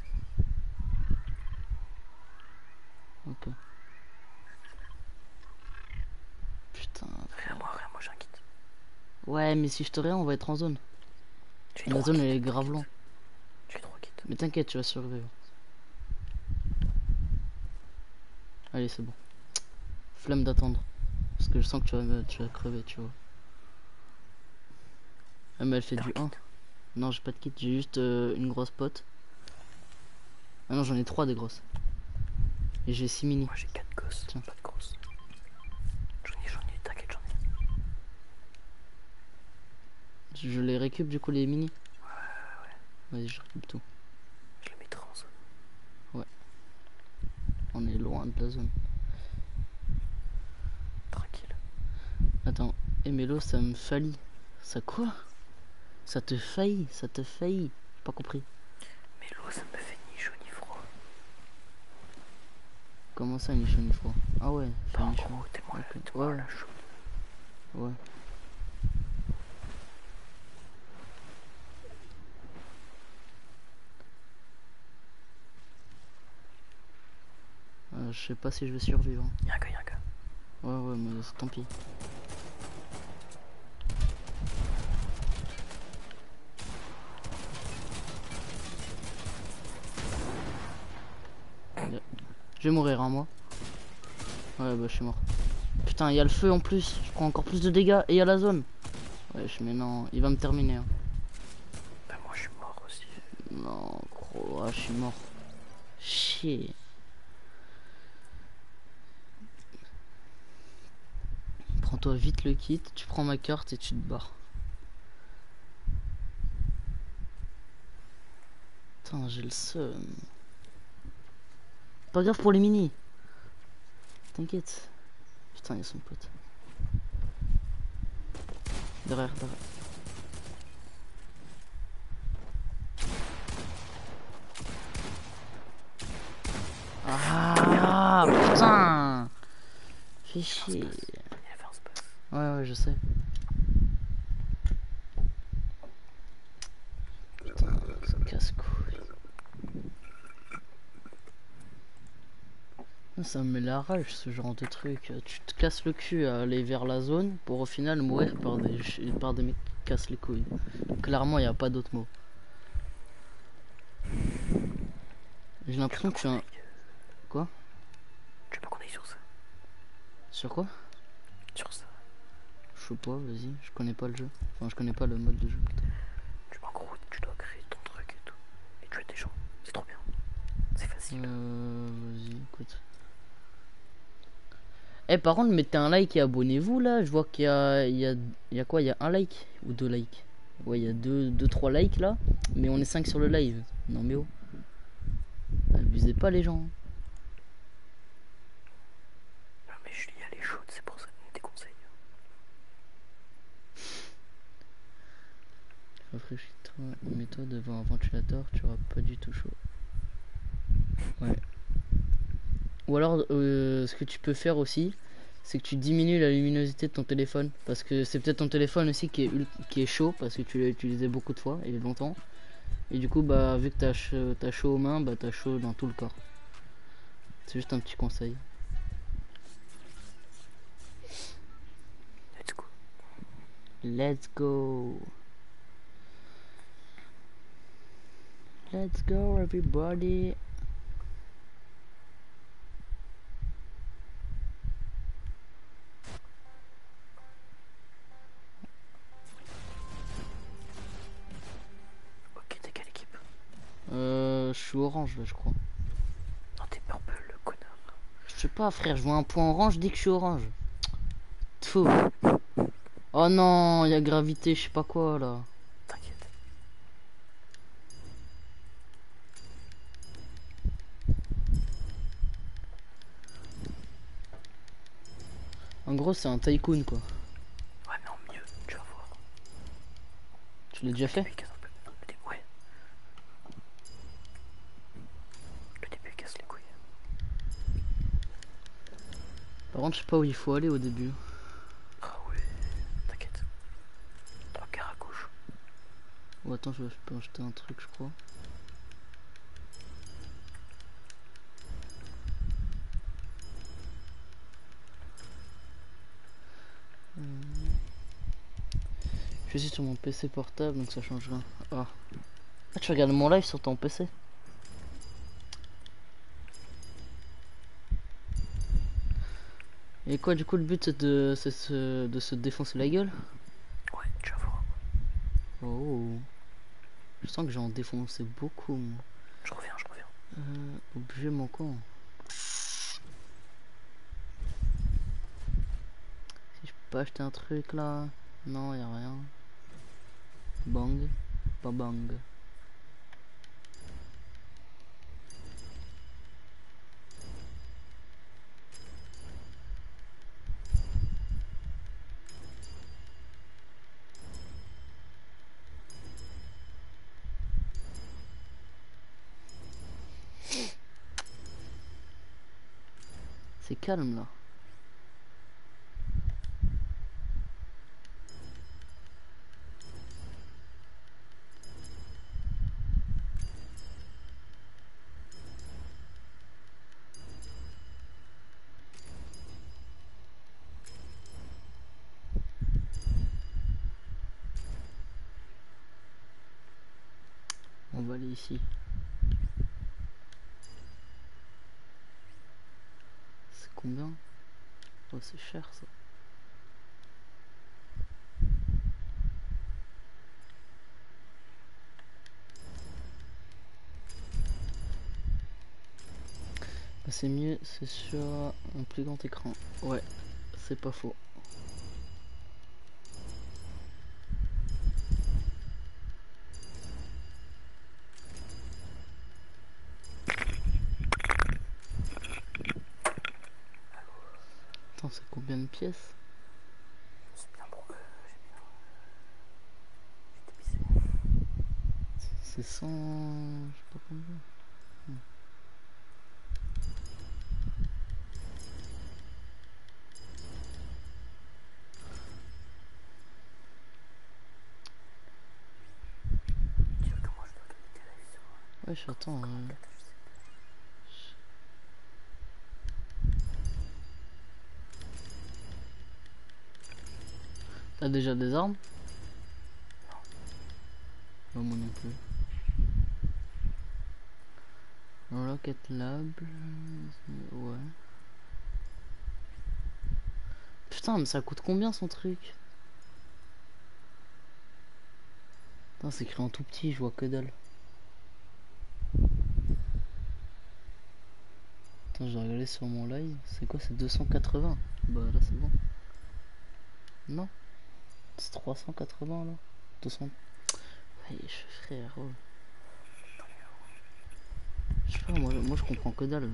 Ok. Putain. Rien, moi j'ai un kit. Ouais, mais si je te réa, on va être en zone. J'ai La 3 zone, kits. elle est grave loin. J'ai 3 kits. Mais t'inquiète, tu vas survivre. Allez, c'est bon. Flemme d'attendre. Parce que je sens que tu vas crever, tu vois. Ah, mais elle fait T'as du un 1. kit? Non, j'ai pas de kit, j'ai juste une grosse pote. Ah non, j'en ai 3 des grosses. Et j'ai 6 mini. Moi j'ai 4 gosses. Tiens. Pas de grosses. J'en ai, t'inquiète, j'en ai. Je les récup du coup, les mini. Ouais. Vas-y, je récup tout. Je les mettrai en zone. On est loin de la zone. Tranquille. Attends, et Mélo, ça me faillit. Ça quoi? Ça te faillit, ça te faillit. J'ai pas compris. Mais l'eau ça me fait ni chaud ni froid. Comment ça, ni chaud ni froid? Ah ouais, fait Bah en ni chaud. gros, t'es moi Ok. ouais. Ouais, La chaude. ouais. Je sais pas si je vais survivre. Hein. Y'a un gars. Ouais, mais tant pis. Je vais mourir, hein, moi. Ouais, bah je suis mort. Putain, il y a le feu en plus. Je prends encore plus de dégâts et il y a la zone. Ouais, mais non, il va me terminer. Hein. Bah moi je suis mort aussi. Non, gros, ah, je suis mort. Chier. Prends-toi vite le kit, tu prends ma carte et tu te barres. Putain, j'ai le seum. Pas grave pour les mini. T'inquiète. Putain, il y a son pote. Derrière. Ah, putain. Fais chier. Il y avait un space. Ouais, je sais. Putain, ça casse-couille. Ça me met la rage ce genre de truc. Tu te casses le cul à aller vers la zone pour au final mourir par des mecs qui cassent les couilles. Clairement, il n'y a pas d'autre mot. J'ai l'impression que je suis un... Quoi? Tu veux pas qu'on aille sur ça? Sur quoi? Sur ça. Je sais pas, vas-y. Je connais pas le jeu. Enfin, je connais pas le mode de jeu plutôt. En gros, tu dois créer ton truc et tout. Et tuer des gens. C'est trop bien. Vas-y, écoute. Eh, par contre, mettez un like et abonnez-vous là. Je vois qu'il y a, il y a quoi? Il y a un like ou deux likes? Ouais, il y a deux, trois likes là. Mais on est 5 sur le live. Non, mais oh. Abusez pas les gens. Non mais Julie elle est chaude, c'est pour ça qu'on déconseille. Rafraîchis-toi, mets-toi devant un ventilateur, tu auras pas du tout chaud. Ouais. Ou alors, ce que tu peux faire aussi, c'est que tu diminues la luminosité de ton téléphone. Parce que c'est peut-être ton téléphone aussi qui est chaud, parce que tu l'as utilisé beaucoup de fois et longtemps. Et du coup, bah, vu que t'as chaud aux mains, bah, t'as chaud dans tout le corps. C'est juste un petit conseil. Let's go. Let's go. Let's go, everybody. Ok, t'es quelle équipe? Je suis orange là, je crois. Non, t'es purple, le connard. Je sais pas, frère, je vois un point orange, je dis que je suis orange. Fou. Oh non, il y a gravité, je sais pas quoi là. T'inquiète. En gros, c'est un tycoon quoi. Ouais, mais en mieux, tu vas voir. Tu l'as déjà fait? Ouais. Le début casse les couilles. Par contre, je sais pas où il faut aller au début. Ah ouais, t'inquiète. 3 quarts à gauche. Oh, attends, je peux acheter un truc, je crois. Je suis sur mon PC portable, donc ça change rien. Ah. Ah, tu regardes mon live sur ton PC? Et quoi, du coup, le but de se défoncer la gueule? Ouais, tu vas voir. Oh. Je sens que j'en défoncé beaucoup, moi. Je reviens, je reviens. Objet manquant. Si je peux pas acheter un truc là. Non, y a rien. Bang. Pas bang. C'est calme là. On va aller ici. C'est combien? Oh, c'est cher ça. Bah, c'est mieux, c'est sur un plus grand écran. Ouais, c'est pas faux. Attends, c'est combien de pièces? C'est bien bon. J'ai bien. J'étais pissé. C'est 100... Je sais pas combien. Tu veux que moi je dois gagner tes lives sur. Ouais, j'attends. T'as déjà des armes? Non, moi non plus. Rocket Lab. Ouais. Putain, mais ça coûte combien son truc? Putain, c'est écrit en tout petit, je vois que dalle. Attends, je vais regarder sur mon live. C'est quoi, c'est 280? Bah là c'est bon. Non, c'est 380 là. 200. Ouais, frère. Oh. Je sais pas, moi je comprends que dalle là.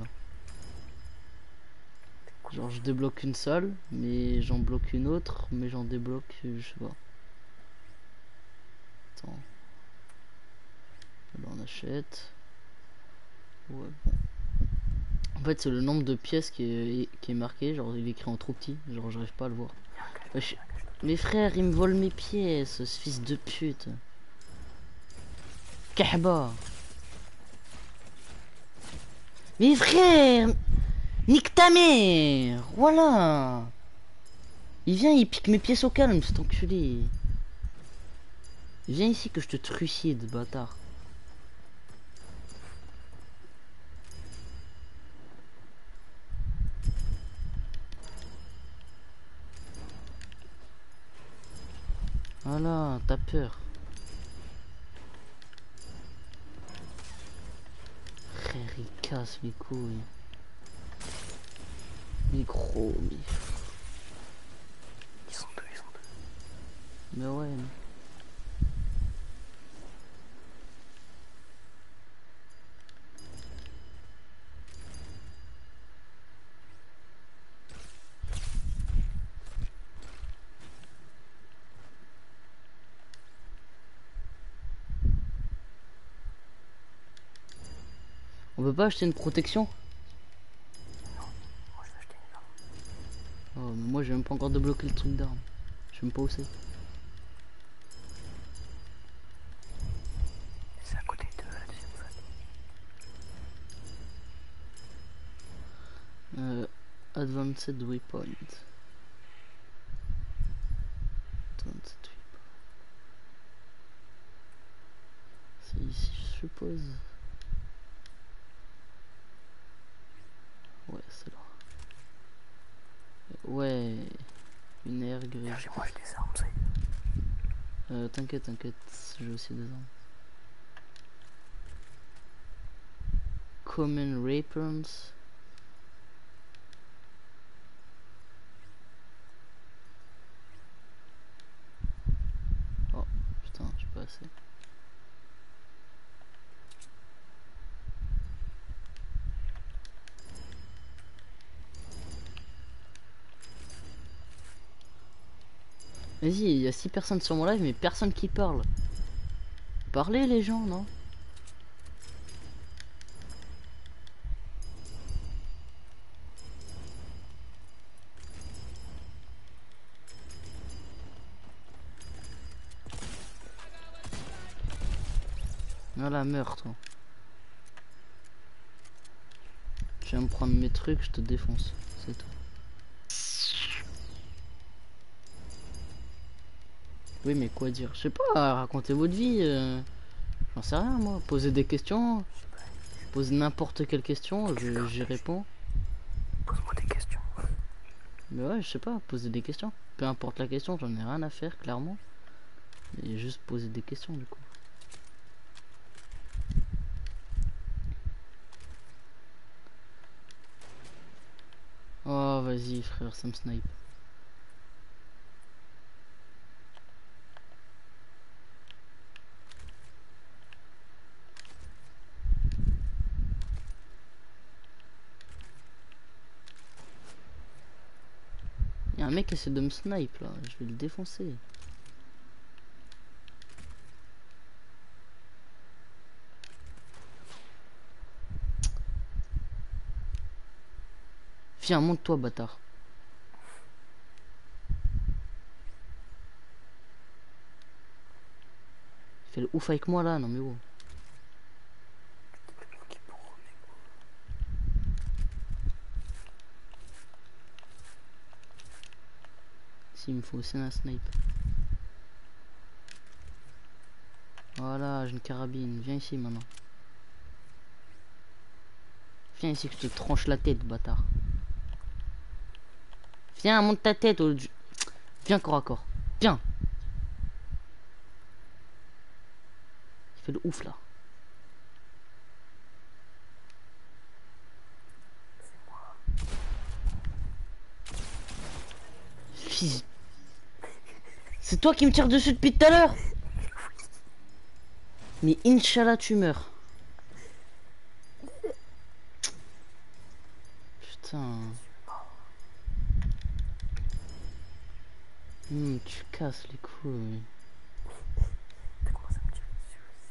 Genre je débloque une salle, mais j'en bloque une autre, mais j'en débloque, je sais pas. Attends. Là on achète. Ouais, bon. En fait c'est le nombre de pièces qui est marqué, genre il est écrit en trop petit, genre j'arrive pas à le voir. Ouais, mes frères ils me volent mes pièces, ce fils de pute. Kahba. Mes frères, nique ta mère. Voilà. Il vient, il pique mes pièces au calme, cet enculé. Viens ici que je te trucide, bâtard. Voilà, t'as peur. Frère, il casse les couilles. Mais gros, mais... Ils sont deux, ils sont deux. Mais ouais. On peut pas acheter une protection? Moi je vais acheter une arme. Oh, mais moi j'ai même pas encore débloqué le truc d'arme. Je sais même pas où c'est. C'est à côté de la deuxième salle. Advanced Waypoint. Advanced Waypoint. C'est ici, je suppose. Ouais, c'est là. Ouais, une air grise. J'ai moi acheté des armes, ça y est. T'inquiète, t'inquiète, j'ai aussi des armes. Common Weapons. Oh putain, j'ai pas assez. Vas-y, il y a 6 personnes sur mon live, mais personne qui parle. Parlez les gens, non? Voilà, meurs toi. Tu viens me prendre mes trucs, je te défonce. C'est tout. Oui, mais quoi dire? Je sais pas, racontez votre vie. J'en sais rien, moi. Posez des questions. Posez n'importe quelle question, j'y réponds. Pose-moi des questions. Mais ouais, je sais pas, poser des questions. Peu importe la question, j'en ai rien à faire, clairement. Mais juste poser des questions, du coup. Oh, vas-y, frère, ça me snipe. Y'a un mec qui essaie de me snipe, là. Je vais le défoncer. Viens, monte-toi, bâtard. Fais le ouf avec moi, là. Non, mais oh. Si, il me faut aussi un snipe. Voilà, j'ai une carabine. Viens ici, maintenant. Viens ici que je te tranche la tête, bâtard. Viens, monte ta tête. Viens corps à corps. Viens. Il fait le ouf, là. Fils. C'est toi qui me tires dessus depuis tout à l'heure. Mais Inch'Allah, tu meurs. Putain. Tu casses les couilles. T'as commencé à me tirer dessus aussi.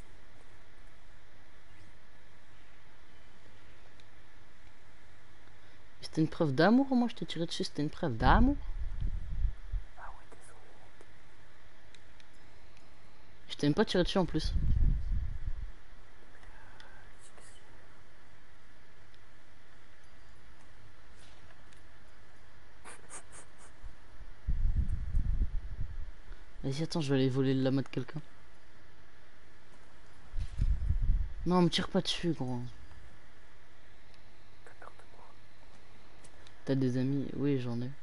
C'était une preuve d'amour, moi je t'ai tiré dessus, c'était une preuve d'amour. Ah ouais, désolé. Je t'ai même pas tiré dessus en plus. Vas-y, attends, je vais aller voler le lama de quelqu'un. Non, me tire pas dessus, gros. T'as peur de moi? T'as des amis? Oui, j'en ai.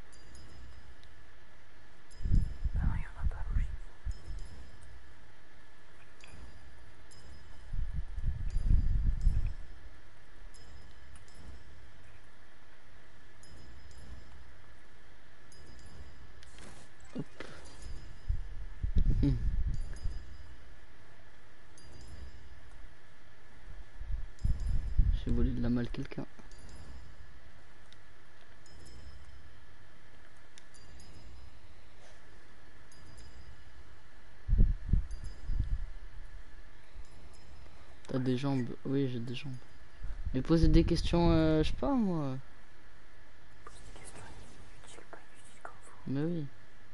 Bah non, y'en a pas, logique. Hmm. J'ai volé de la malle quelqu'un. T'as des jambes? Oui, j'ai des jambes. Mais poser des questions, je sais pas moi. Pose des questions inutiles, pas inutiles comme vous. Mais oui.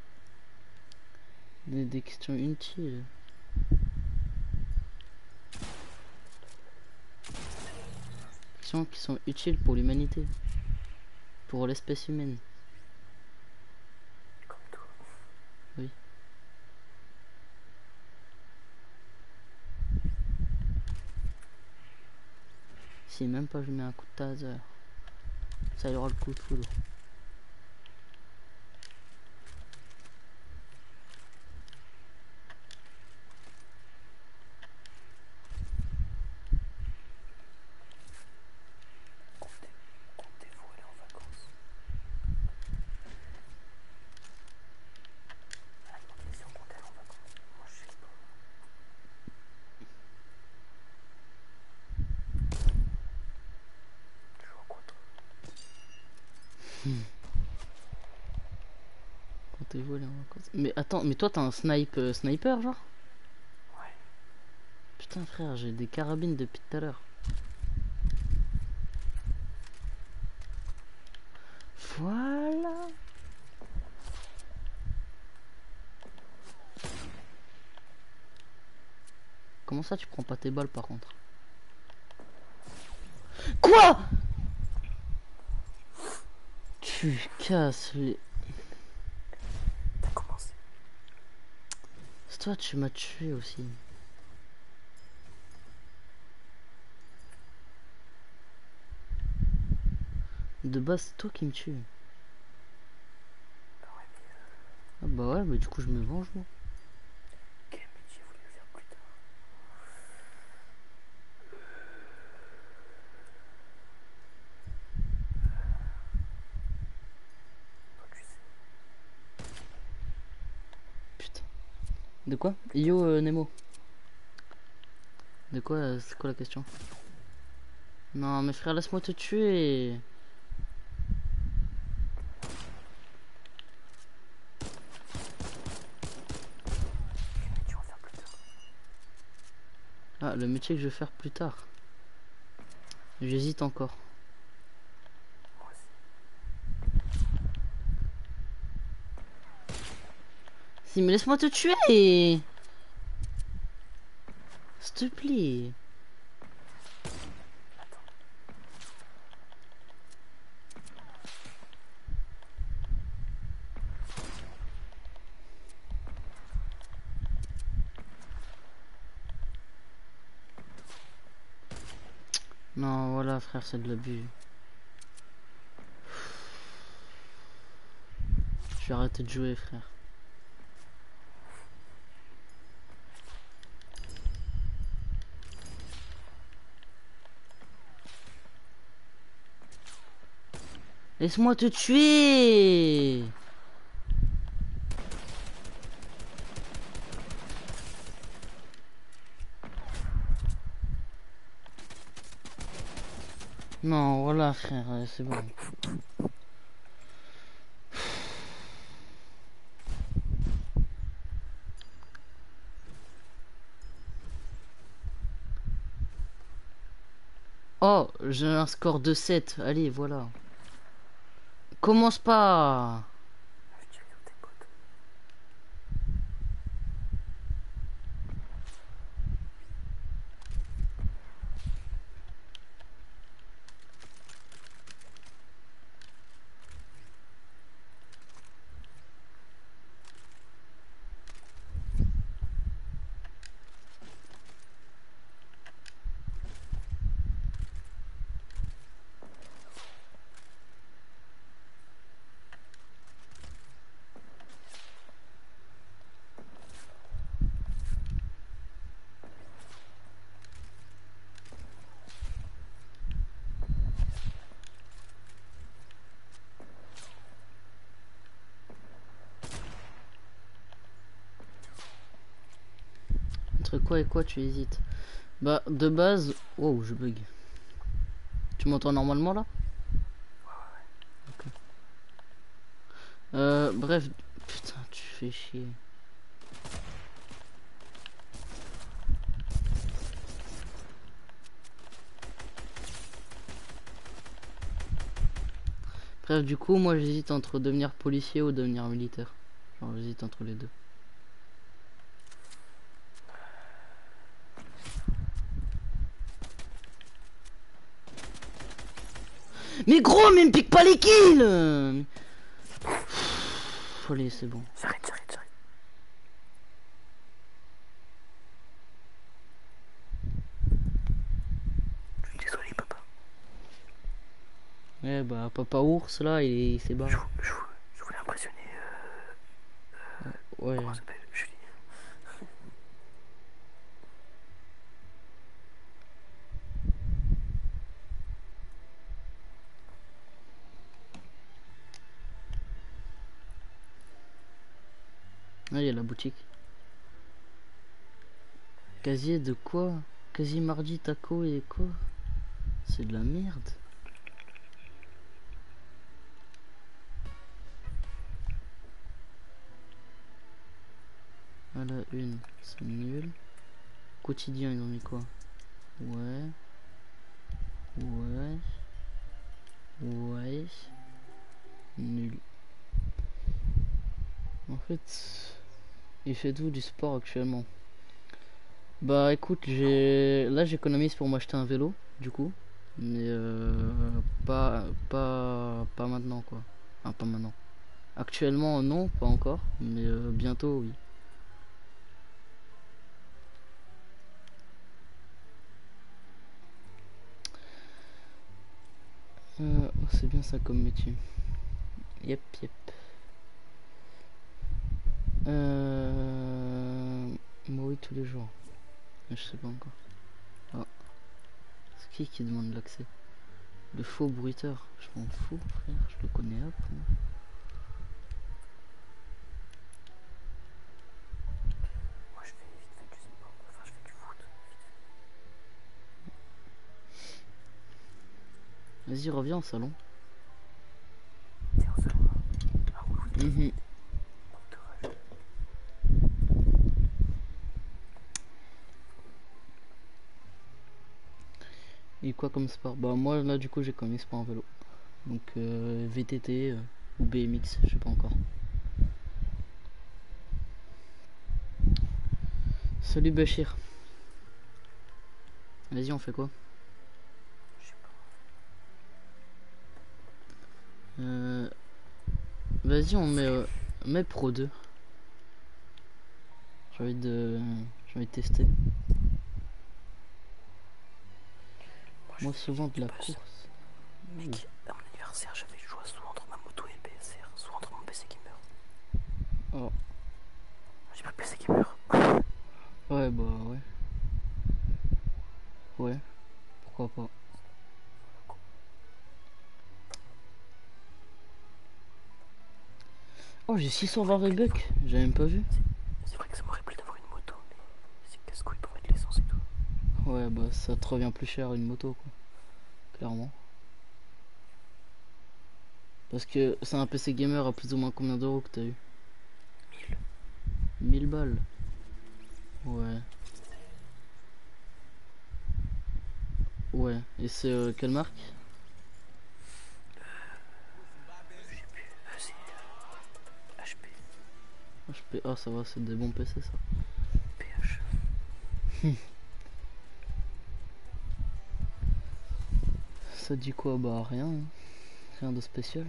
Des questions inutiles. Questions qui sont utiles pour l'humanité. Pour l'espèce humaine. Comme toi. Oui. Si même pas je mets un coup de taser, ça y aura le coup de foudre. Comptez-vous aller en vacances? Elle a demandé si on comptait aller en vacances. Moi je sais pas. Je vois quoi toi? Comptez-vous aller en vacances? Mais attends, mais toi t'as un sniper genre? Ouais. Putain frère, j'ai des carabines depuis tout à l'heure. Voilà. Comment ça tu prends pas tes balles par contre? Quoi? Tu casses les... T'as commencé. C'est toi, tu m'as tué aussi. De base, c'est toi qui me tue. Bah ouais, mais Ah bah ouais, mais du coup je me venge moi. quel métier voulez-vous faire plus tard? Toi tu sais. Putain. De quoi? Yo Nemo. De quoi? C'est quoi la question? Non mais frère, laisse-moi te tuer. Quel métier on va faire plus tard? Ah, le métier que je vais faire plus tard. J'hésite encore. Moi aussi. Si, mais laisse-moi te tuer. S'il te plaît. Attends. Non, voilà frère, c'est de l'abus. Je vais arrêter de jouer frère. Laisse-moi te tuer. Non, voilà, frère, c'est bon. Oh, j'ai un score de 7. Allez, voilà. Commence pas. Je tire sur tes potes. Entre quoi et quoi tu hésites? Bah, de base... Wow, je bug. Tu m'entends normalement là? Ok. Bref... Putain, tu fais chier. Bref, du coup, moi j'hésite entre devenir policier ou devenir militaire. Genre, j'hésite entre les deux. Mais gros, mais me pique pas les kills! Allez, c'est bon. J'arrête, j'arrête, j'arrête. Je suis désolé, papa. Ouais, bah, papa ours là, il s'est barré. Je voulais impressionner. Ouais. Comment ça s'appelle? Julie. Ah, il y a la boutique. Casier de quoi? Casier mardi taco et quoi? C'est de la merde. À la une, c'est nul. Quotidien, ils ont mis quoi? Ouais. Ouais. Ouais. Nul. En fait, il fait tout du sport actuellement. Bah écoute, là j'économise pour m'acheter un vélo, du coup. Mais pas maintenant quoi. Enfin, pas maintenant. Actuellement non, pas encore. Mais bientôt oui. C'est bien ça comme métier. Yep, yep. Moi oui tous les jours. Mais je sais pas encore. Ah. C'est qui demande l'accès? Le faux bruiteur. Je m'en fous frère, je le connais hop. Moi. Moi, je fais vite fait du sport. Enfin, je fais du foot. Vas-y reviens au salon. T'es en salon là? Ah oui, oui. Mhm. Dommage. Et quoi comme sport? Bah moi là du coup j'ai commis sport en vélo. Donc VTT ou BMX, je sais pas encore. Salut Bachir. Vas-y on fait quoi? Je sais pas. Vas-y on met Pro 2. J'ai envie de tester. Moi je souvent de la passe. course. Mec, à mon anniversaire, j'avais le choix soit entre ma moto et le PSR, soit entre mon PC qui meurt. Oh. J'ai pas le PC qui meurt. Ouais bah ouais. Ouais. Pourquoi pas. Oh j'ai 620 V-Bucks. J'avais même pas vu. C'est vrai que ça m'aurait plu d'avoir une moto, mais c'est casse-couille pour mettre l'essence et tout. Ouais bah ça te revient plus cher une moto quoi. Clairement. Parce que c'est un PC gamer à plus ou moins combien d'euros que t'as eu? 1000. 1000 balles. Ouais. Ouais. Et c'est quelle marque? Je sais plus. C'est HP. HP. Ah ça va, c'est des bons PC ça. PH. Ça dit quoi? Bah rien, hein. Rien de spécial.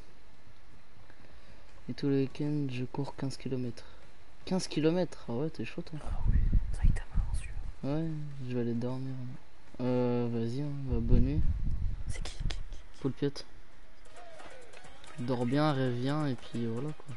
Et tous les week-ends je cours 15 km. 15 km? Ah ouais, t'es chaud toi. Ah oui, Saitama, celui-là. Ouais, je vais aller dormir. Vas-y, hein, bah, bonne nuit. C'est qui Poulpiette. Dors bien, rêve bien, et puis voilà quoi.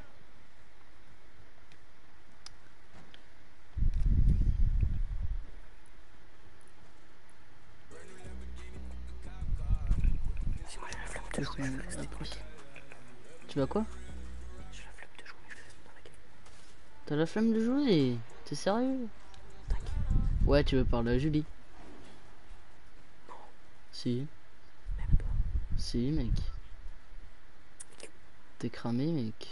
Si moi j'ai la flemme de jouer, je vais rester dans la game. Tu vas quoi? J'ai la flemme de jouer, je vais rester dans la game. T'as la flemme de jouer? T'es sérieux? T'inquiète. Ouais, tu veux parler à Julie? Non, Si. même pas. Si, mec. T'es cramé, mec.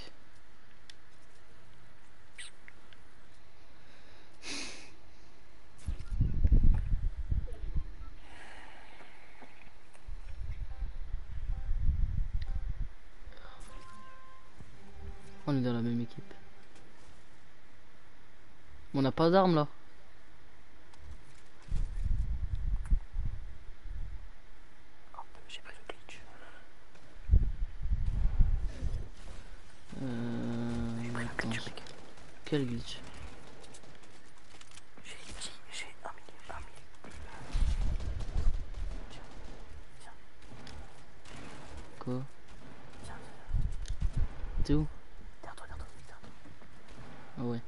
On est dans la même équipe. On n'a pas d'armes là. Hop, j'ai pris le glitch. J'ai pris le Attends. glitch, mec. Quel glitch? J'ai un millier. Tiens, Quoi? tiens. T'es où? Derrière toi. Ah ouais.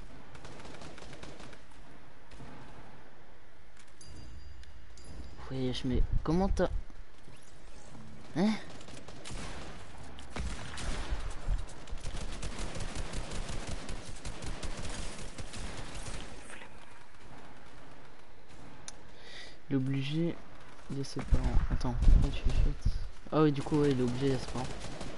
Wesh, mais comment t'as... Hein? Il est obligé de ses parents. Attends, comment tu fais? Ah oui, du coup, ouais, il est obligé de ses parents.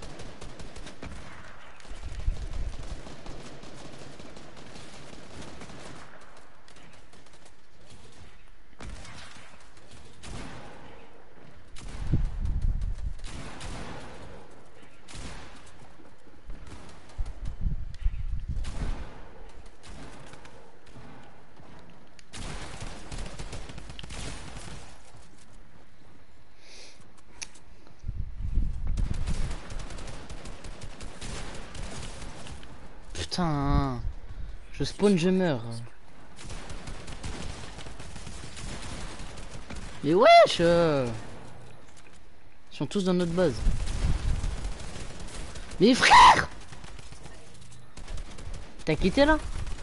Putain, je spawn, je meurs. Mais wesh, ils sont tous dans notre base. Mais frère, t'as quitté là?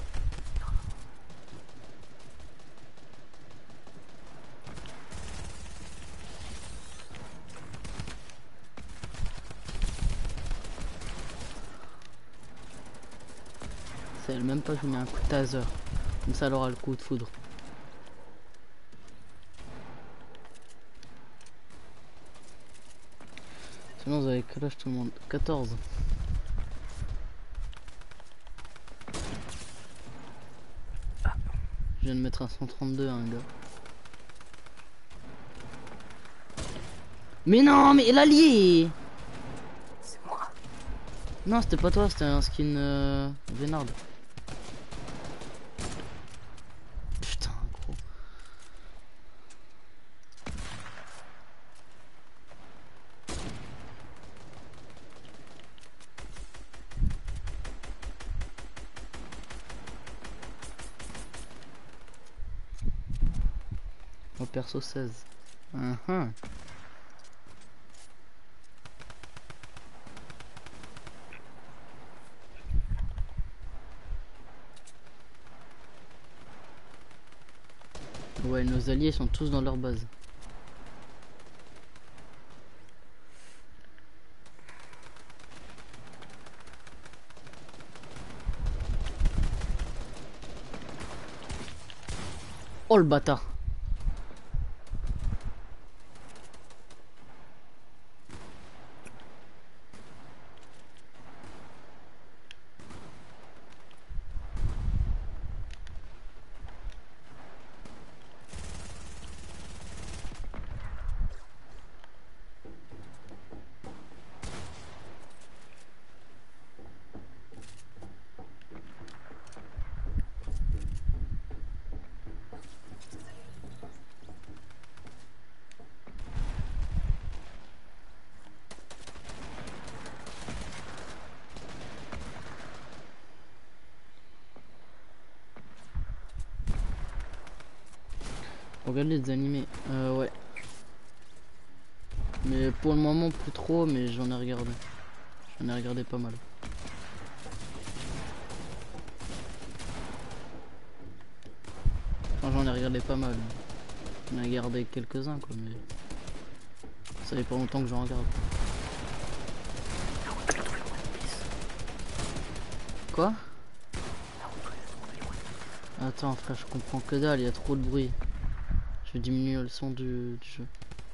C'est elle même pas, je mets un coup de taser. Comme ça elle aura le coup de foudre. Sinon vous avez quel âge tout le monde? 14. Je viens de mettre un 132 à un gars. Mais non, mais l'allié! C'est moi. Non, c'était pas toi, c'était un skin Vénard. Putain, gros. Mon perso 16. Ouais, nos alliés sont tous dans leur base. Oh le bâtard. Regarde les animés. Ouais. Mais pour le moment, plus trop, mais j'en ai regardé. J'en ai regardé pas mal. Enfin, j'en ai regardé pas mal. J'en ai regardé quelques-uns, quoi, mais... Ça fait pas longtemps que j'en regarde. Quoi? Attends, frère, je comprends que dalle, il y a trop de bruit. Je vais diminuer le son du jeu.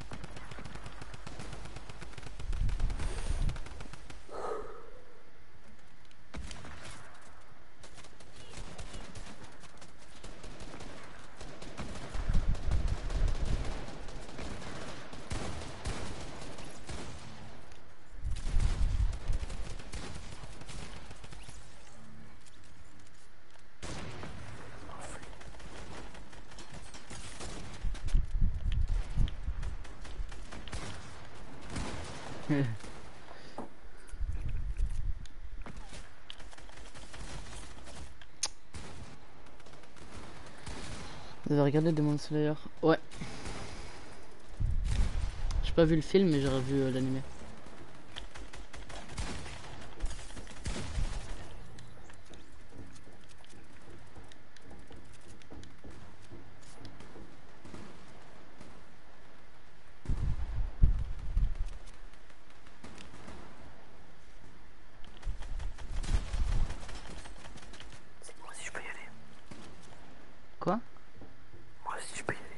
Vous avez regardé Demon Slayer? Ouais. J'ai pas vu le film, mais j'ai revu l'animé. Moi si je peux y aller. Quoi? Moi si je peux y aller.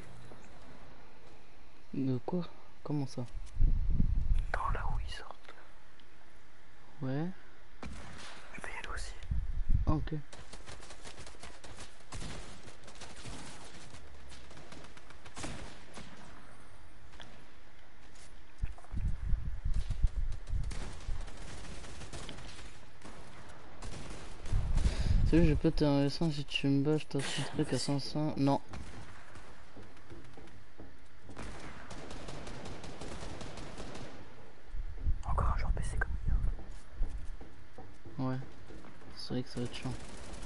De quoi? Comment ça? Dans là où ils sortent. Ouais. Je peux y aller aussi. Ah, ok. Salut, je peux t'intéresser si tu me bats, je t'offre un truc à 500. Non. Encore un joueur PC comme hier. Ouais. C'est vrai que ça va être chiant.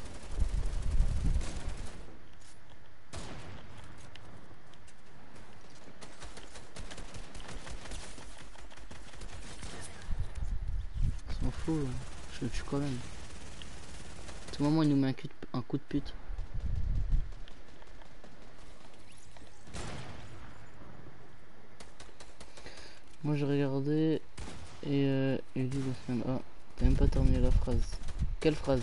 S'en fout, je le tue quand même. À tout moment, il nous met un coup de pute. Moi, j'ai regardé et il dit la semaine. Ah, t'as même pas terminé la phrase. Quelle phrase?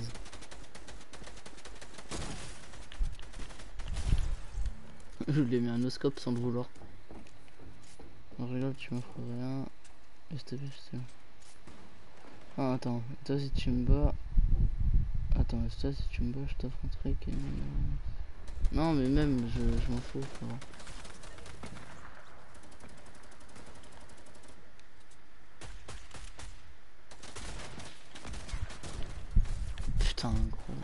Je lui ai mis un oscope sans le vouloir. Alors, regarde, tu m'offres rien. STV. Ah, attends, toi si tu me bats. Attends, toi si tu me bats, je t'offre un truc. Non, mais même, je m'en fous, frère. Putain, gros.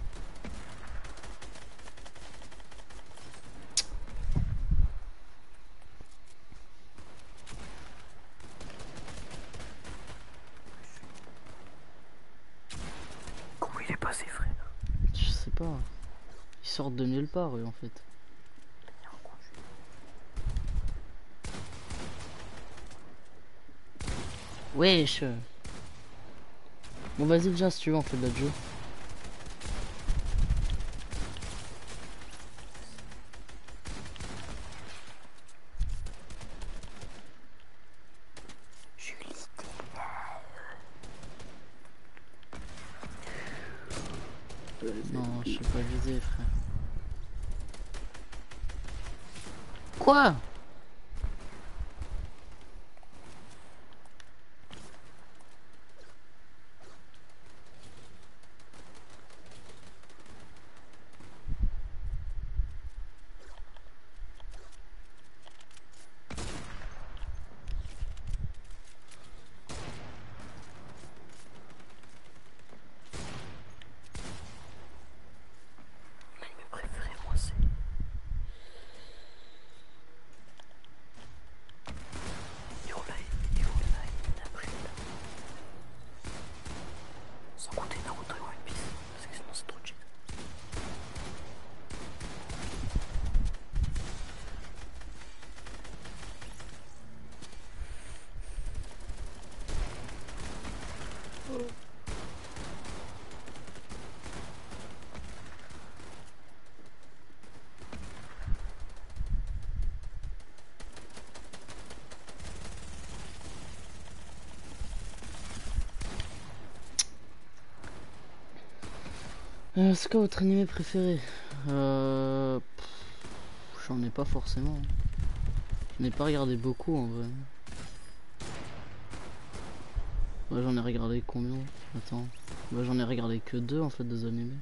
Comment il est passé, frère? Je sais pas. Ils sortent de nulle part, eux, en fait. Il y a un coin, Wesh. Bon, vas-y, déjà, si tu veux, on fait de la jeu. Julie. Non, je sais pas viser, frère. Quoi? L'anime préféré, moi, c'est. C'est quoi votre animé préféré? J'en ai pas forcément. Je n'ai pas regardé beaucoup en vrai. Ouais, j'en ai regardé combien? Attends. Bah, j'en ai regardé que 2 en fait, des animés.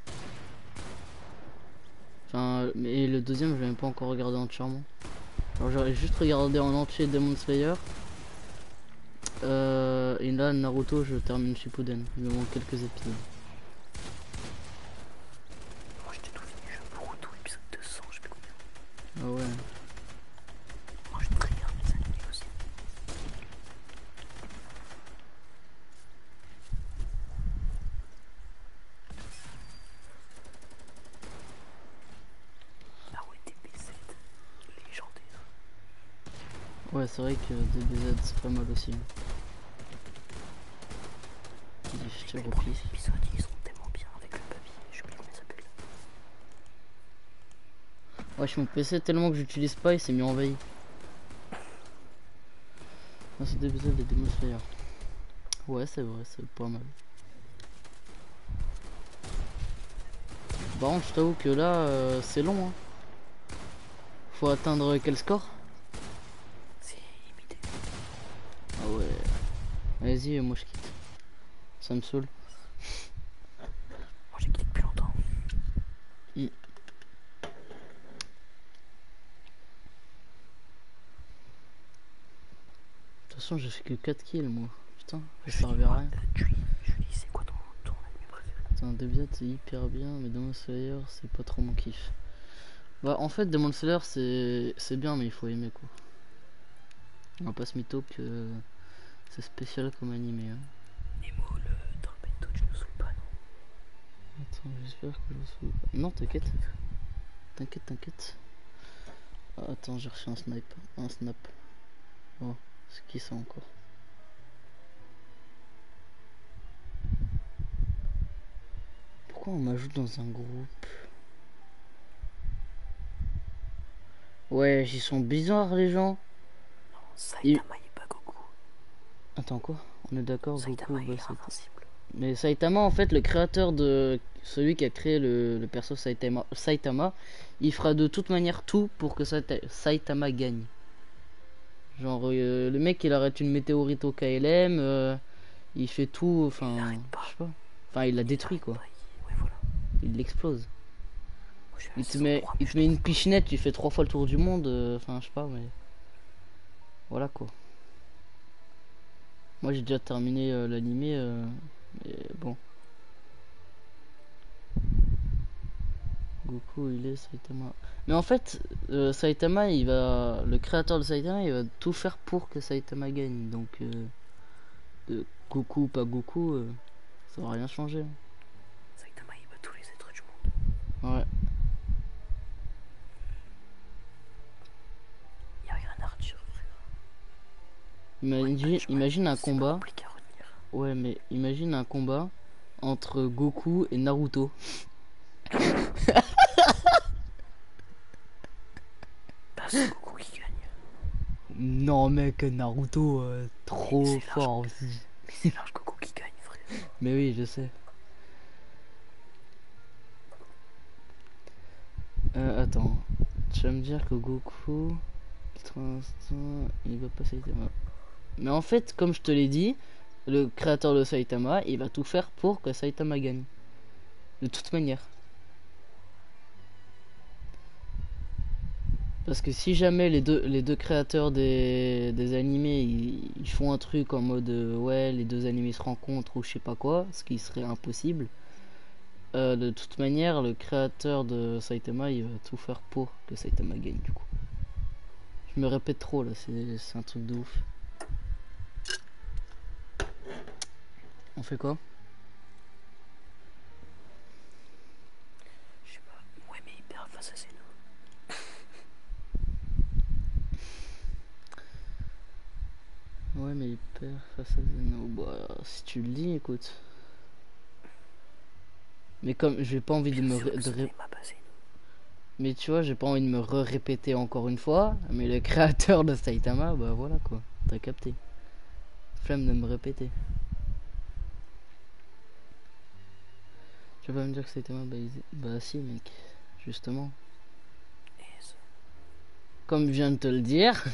Enfin, mais le deuxième, je l'ai pas encore regardé entièrement. Alors, j'aurais juste regardé en entier Demon Slayer. Et là, Naruto, je termine Shippuden. Il me manque quelques épisodes. Moi, j'ai tout fini, je Boruto, épisode 200, je sais plus combien. Ah ouais. Moi, je très regarde les animés aussi. Ah ouais, DBZ, légendaire. Ouais, c'est vrai que DBZ, c'est pas mal aussi. Je te Les replie. premiers épisodes, ils sont tellement bien avec le papier, je sais plus comment il s'appelle. Ouais, mon PC tellement que j'utilise pas, il s'est mis en veille. Ah, c'est DBZ et Demon Slayer. Ouais, c'est vrai, c'est pas mal. Par contre, je t'avoue que là, c'est long. Hein. Faut atteindre quel score? C'est imité. Ah ouais. Vas-y, moi je quitte. Ça me saoule. Moi, j'ai quitté depuis longtemps. De toute façon, j'ai fait que 4 kills, moi. Putain, ça servait à rien. Julie, c'est quoi ton anime préféré? Putain, DBZ, c'est hyper bien, mais Demon Slayer, c'est pas trop mon kiff. Bah, en fait, Demon Slayer, c'est bien, mais il faut aimer, quoi. On va pas se mytho que c'est spécial comme animé. Hein. Nemo, le Torpento, tu nous saoules pas, non? Attends, j'espère que je vous souviens. Non, t'inquiète. T'inquiète, t'inquiète. Ah, attends, j'ai reçu un snipe. Un snap. Oh, c'est qui ça encore? Pourquoi on m'ajoute dans un groupe? Ouais, ils sont bizarres les gens. Non, Saitama et pas Goku. Attends quoi? On est d'accord, Saitama Goku, il bah, est invincible. mais Saitama, en fait, le créateur de celui qui a créé le perso Saitama, il fera de toute manière tout pour que Saitama gagne. Genre, le mec, il arrête une météorite au KLM, il fait tout, enfin, je sais pas. Enfin, il la détruit quoi. Ouais, voilà. Il l'explose. Moi, je suis à la Il te saison met, 3, il mais te met une pichenette, tu fais 3 fois le tour du monde, enfin, je sais pas, mais voilà quoi. Moi, j'ai déjà terminé l'animé, mais bon. Goku il est Saitama. Mais en fait, Saitama il va. Le créateur de Saitama il va tout faire pour que Saitama gagne. Donc Goku ou pas Goku, ça va rien changer. Saitama il bat tous les êtres du monde. Ouais. Il y a rien à redire, frère. Imagine un C'est pas combat. compliqué à retenir. Ouais, mais imagine un combat entre Goku et Naruto. Bah, c'est Goku qui gagne. Non mec, Naruto trop c'est fort large. aussi. Mais c'est large Goku qui gagne, frère. Mais oui, je sais. Attends, tu vas me dire que Goku, pour l'instant, il va pas Saitama. Mais en fait, comme je te l'ai dit, le créateur de Saitama, il va tout faire pour que Saitama gagne. De toute manière. Parce que si jamais les deux créateurs des animés, ils font un truc en mode ouais, les deux animés se rencontrent ou je sais pas quoi, ce qui serait impossible. De toute manière, le créateur de Saitama, il va tout faire pour que Saitama gagne du coup. Je me répète trop là, c'est un truc de ouf. On fait quoi? Je sais pas. Ouais, mais il perd face à Zeno. Ouais, mais il perd face à Zeno. Bah, si tu le dis, écoute. Mais comme j'ai pas envie de Bien me. sûr que ce n'est ma base. Mais tu vois, j'ai pas envie de me répéter encore une fois. Mais le créateur de Saitama, bah voilà quoi. T'as capté. Flemme de me répéter. Tu vas pas me dire que Saitama, bah si, mec. Justement. Et ce- Comme je viens de te le dire.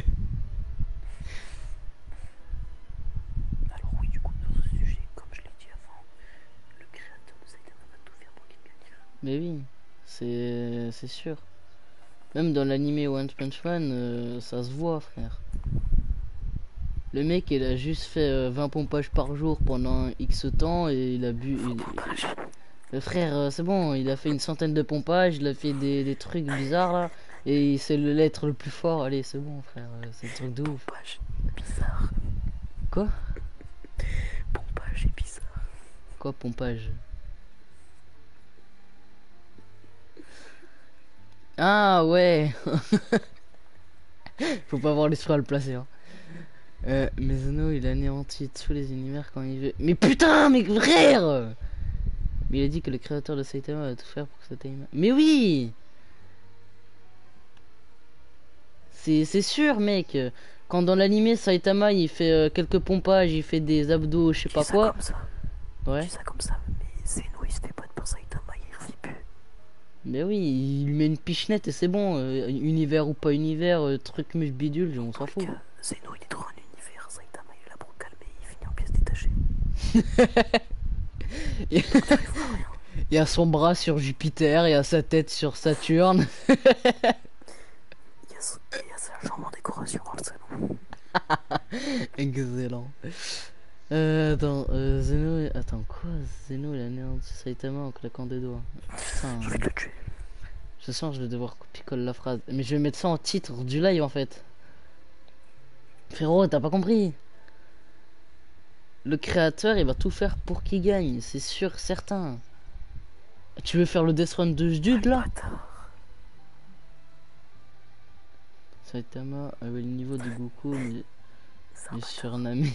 Alors oui, du coup, sur ce sujet, comme je l'ai dit avant, le créateur de Saitama va tout faire pour qu'il gagne. Mais oui, c'est sûr. Même dans l'anime One Punch Man, ça se voit, frère. Le mec, il a juste fait 20 pompages par jour pendant X temps et il a bu. Pompage. Le frère, c'est bon, il a fait une centaine de pompages, il a fait des trucs bizarres là. Et c'est l'être le plus fort. Allez, c'est bon, frère, c'est un truc de ouf. Pompage. Bizarre. Quoi? Pompage et bizarre. Quoi, pompage? Ah ouais. Faut pas avoir l'esprit à le placer, hein. Mais Zeno, il anéantit tous les univers quand il veut. Mais putain, mais frère! Mais il a dit que le créateur de Saitama va tout faire pour que Saitama. Mais oui! C'est sûr, mec. Quand dans l'animé, Saitama il fait quelques pompages, il fait des abdos, je sais pas quoi. Comme ça. Ouais. Je dis ça comme ça, mais Zeno il se fait pas de par Saitama, il revit plus. Mais oui, il lui met une pichenette et c'est bon. Univers ou pas univers, truc muche bidule, on s'en fout. Zeno il est trop un univers, Saitama il est là pour le calmer, il finit en pièces détachées. Il y a son bras sur Jupiter, il y a sa tête sur Saturne. Il y a sa chambre en décoration dans le salon. Excellent. Attends, Zeno. Attends, quoi? Zeno il a anéanti Saitama en claquant des doigts. Putain. Je vais te le tuer. Je sens que je vais devoir copier-coller la phrase. Mais je vais mettre ça en titre du live en fait. Frérot, t'as pas compris? Le créateur, il va tout faire pour qu'il gagne, c'est sûr, certain. Tu veux faire le Death Run de ce dude là? Saitama avait le niveau de Goku, mais surnommé.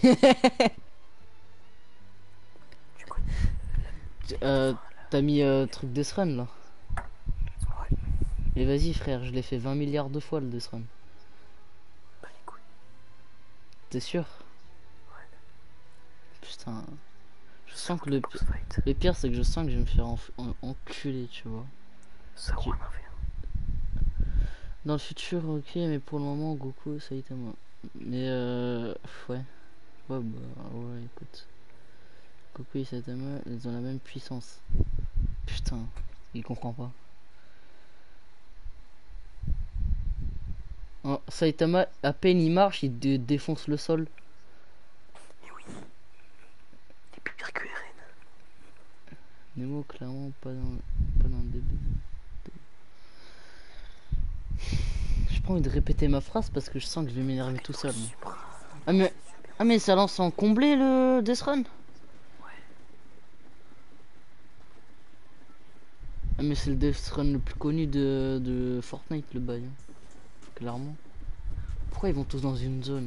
T'as mis truc Death Run là? Ouais. Et vas-y frère, je l'ai fait 20 milliards de fois le Death Run. Bah les couilles. T'es sûr? Ouais. Putain. Je sens que le pire c'est que je sens que je vais me faire enculer, tu vois. Ça ou un inverse. Dans le futur, ok, mais pour le moment, Goku, Saitama. Mais ouais. Ouais, bah, ouais, écoute. Goku et Saitama, ils ont la même puissance. Putain, il comprend pas. Oh, Saitama, à peine il marche, il défonce le sol. Mais oui. Il est pire que Eren. Nemo, clairement, pas dans le début. J'ai pas envie de répéter ma phrase parce que je sens que je vais m'énerver tout seul. Ah mais ça lance en comblé le Death Run. Ah mais c'est le Death Run le plus connu de Fortnite, le bail, hein. Clairement. Pourquoi ils vont tous dans une zone?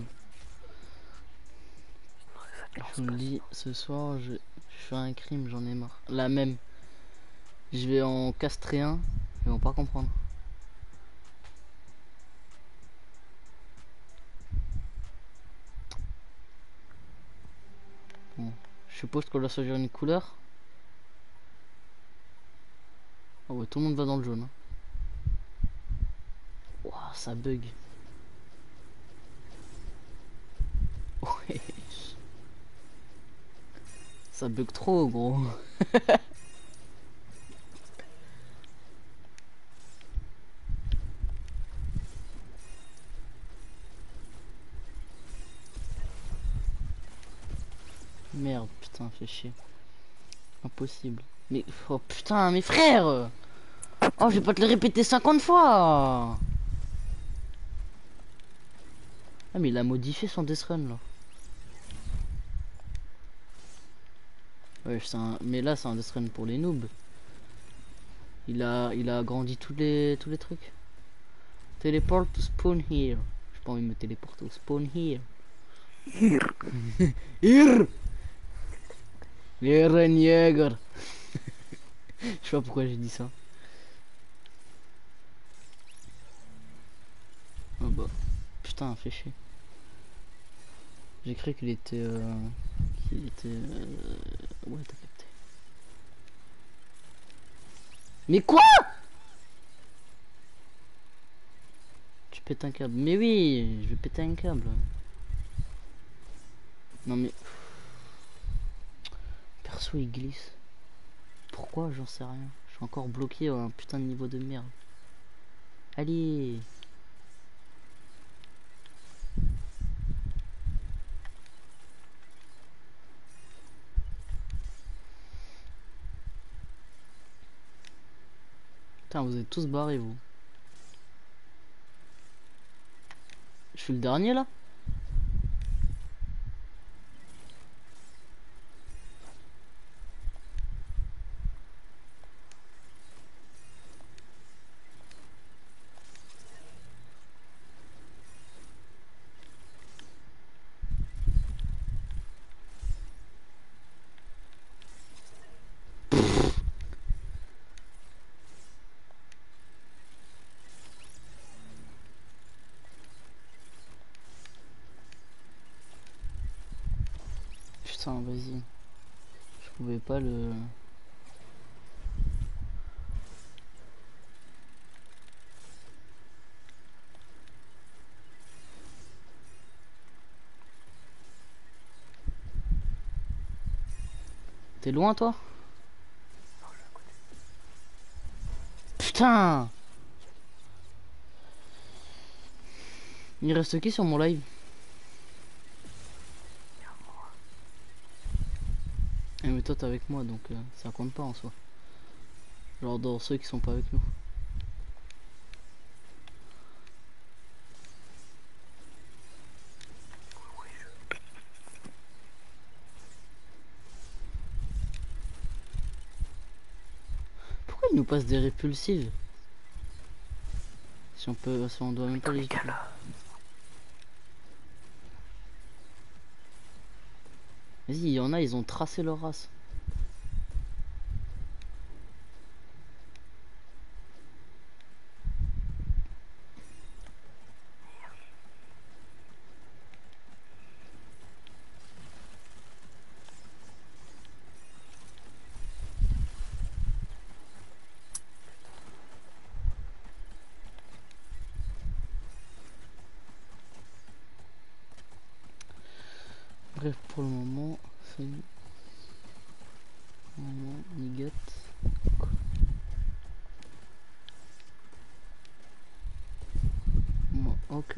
Je me dis, ce soir je fais un crime, j'en ai marre. La même. Je vais en castrer un, ils vont pas comprendre. Bon, je suppose qu'on doit choisir une couleur. Ah ouais, tout le monde va dans le jaune, hein. Ouah, ça bug. Ouais. Ça bug trop, gros. Merde, putain, fait chier. Impossible. Mais, oh putain, mes frères! Oh, je vais pas te le répéter 50 fois! Ah, mais il a modifié son Death Run là. Ouais, mais là, c'est un Death Run pour les noobs. Il a agrandi tous les trucs. Teleport to spawn here. J'ai pas envie de me téléporter au spawn here. Ir Jäger. Je sais pas pourquoi j'ai dit ça. Oh bah. Putain, fait chier. J'ai cru qu'il était... Ouais, t'as capté. Mais quoi? Tu pètes un câble. Mais oui, je vais péter un câble. Non mais... Perso, il glisse. Pourquoi? J'en sais rien. Je suis encore bloqué à un putain de niveau de merde. Allez. Putain, vous êtes tous barrés, vous. Je suis le dernier, là? Putain, vas-y. Je pouvais pas le... T'es loin, toi? Putain! Il reste qui sur mon live? Eh mais toi t'es avec moi donc ça compte pas en soi. Genre dans ceux qui sont pas avec nous. Pourquoi il nous passe des répulsives? Si on peut, si on doit même pas les utiliser. Vas-y, il y en a, ils ont tracé leur race. Bref, pour le moment, c'est vraiment nigat. Bon, ok.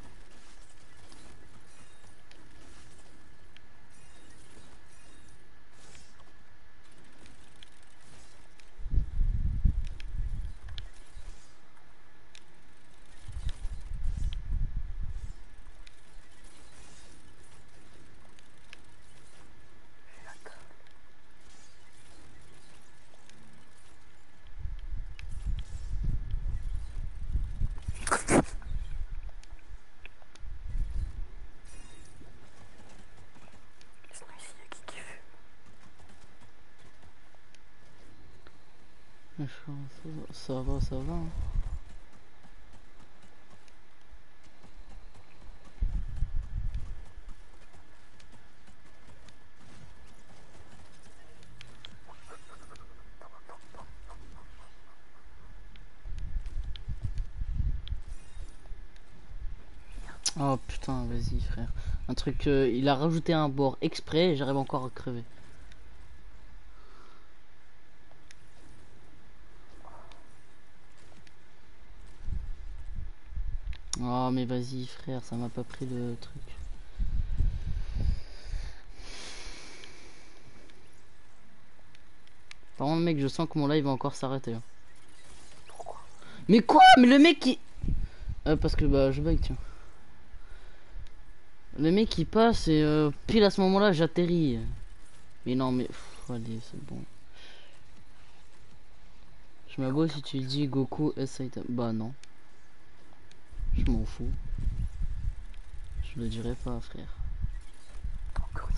Ça va, ça va. Hein. Oh putain, vas-y frère. Un truc, il a rajouté un bord exprès et j'arrive encore à crever. Oh mais vas-y frère, ça m'a pas pris le truc. Par contre mec, je sens que mon live va encore s'arrêter. Hein. Pourquoi? Mais quoi? Mais le mec qui... parce que bah je bug tiens. Le mec qui passe et pile à ce moment-là j'atterris. Mais non mais... Pff, allez c'est bon. Je m'abonne si tu dis Goku S item. Bah non. Je m'en fous. Je le dirai pas frère.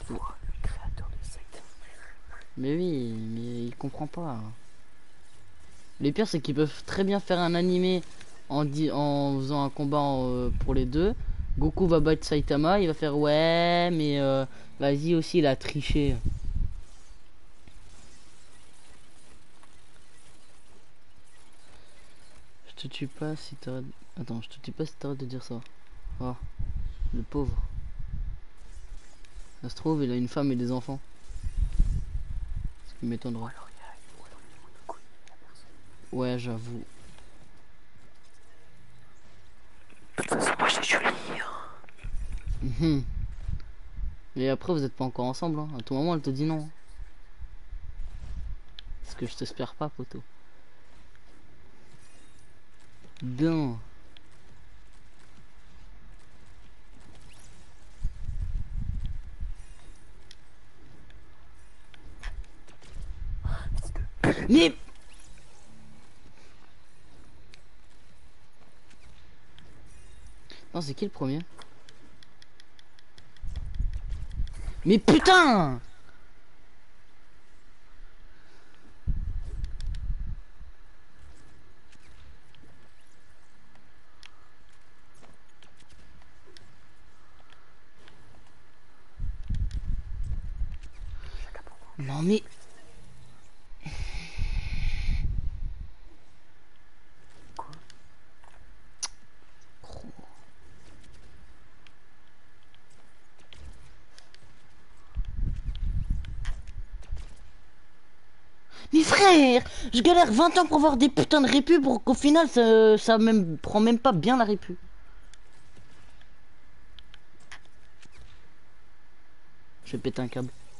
voix le créateur de Saitama. Mais oui, mais il comprend pas. Le pire, c'est qu'ils peuvent très bien faire un animé en faisant un combat pour les deux. Goku va battre Saitama, il va faire ouais, mais vas-y aussi, il a triché. Je te tue pas si t'arrêtes. Attends, je te tue pas si t'arrêtes de dire ça. Oh, le pauvre. Ça se trouve, il a une femme et des enfants. Ce qui m'étonnerait. Alors il y a Monokuma, il y a personne. Ouais, j'avoue. De toute façon, moi j'ai Julie. Mhm. Et après, vous êtes pas encore ensemble. Hein. À tout moment, elle te dit non. Parce que je t'espère pas, poteau. Bien. Mais... Non, c'est qui le premier? Mais putain! Non mais... Quoi? Mais frère! Je galère 20 ans pour avoir des putains de répus pour qu'au final ça même prend même pas bien la répu. Je vais péter un câble.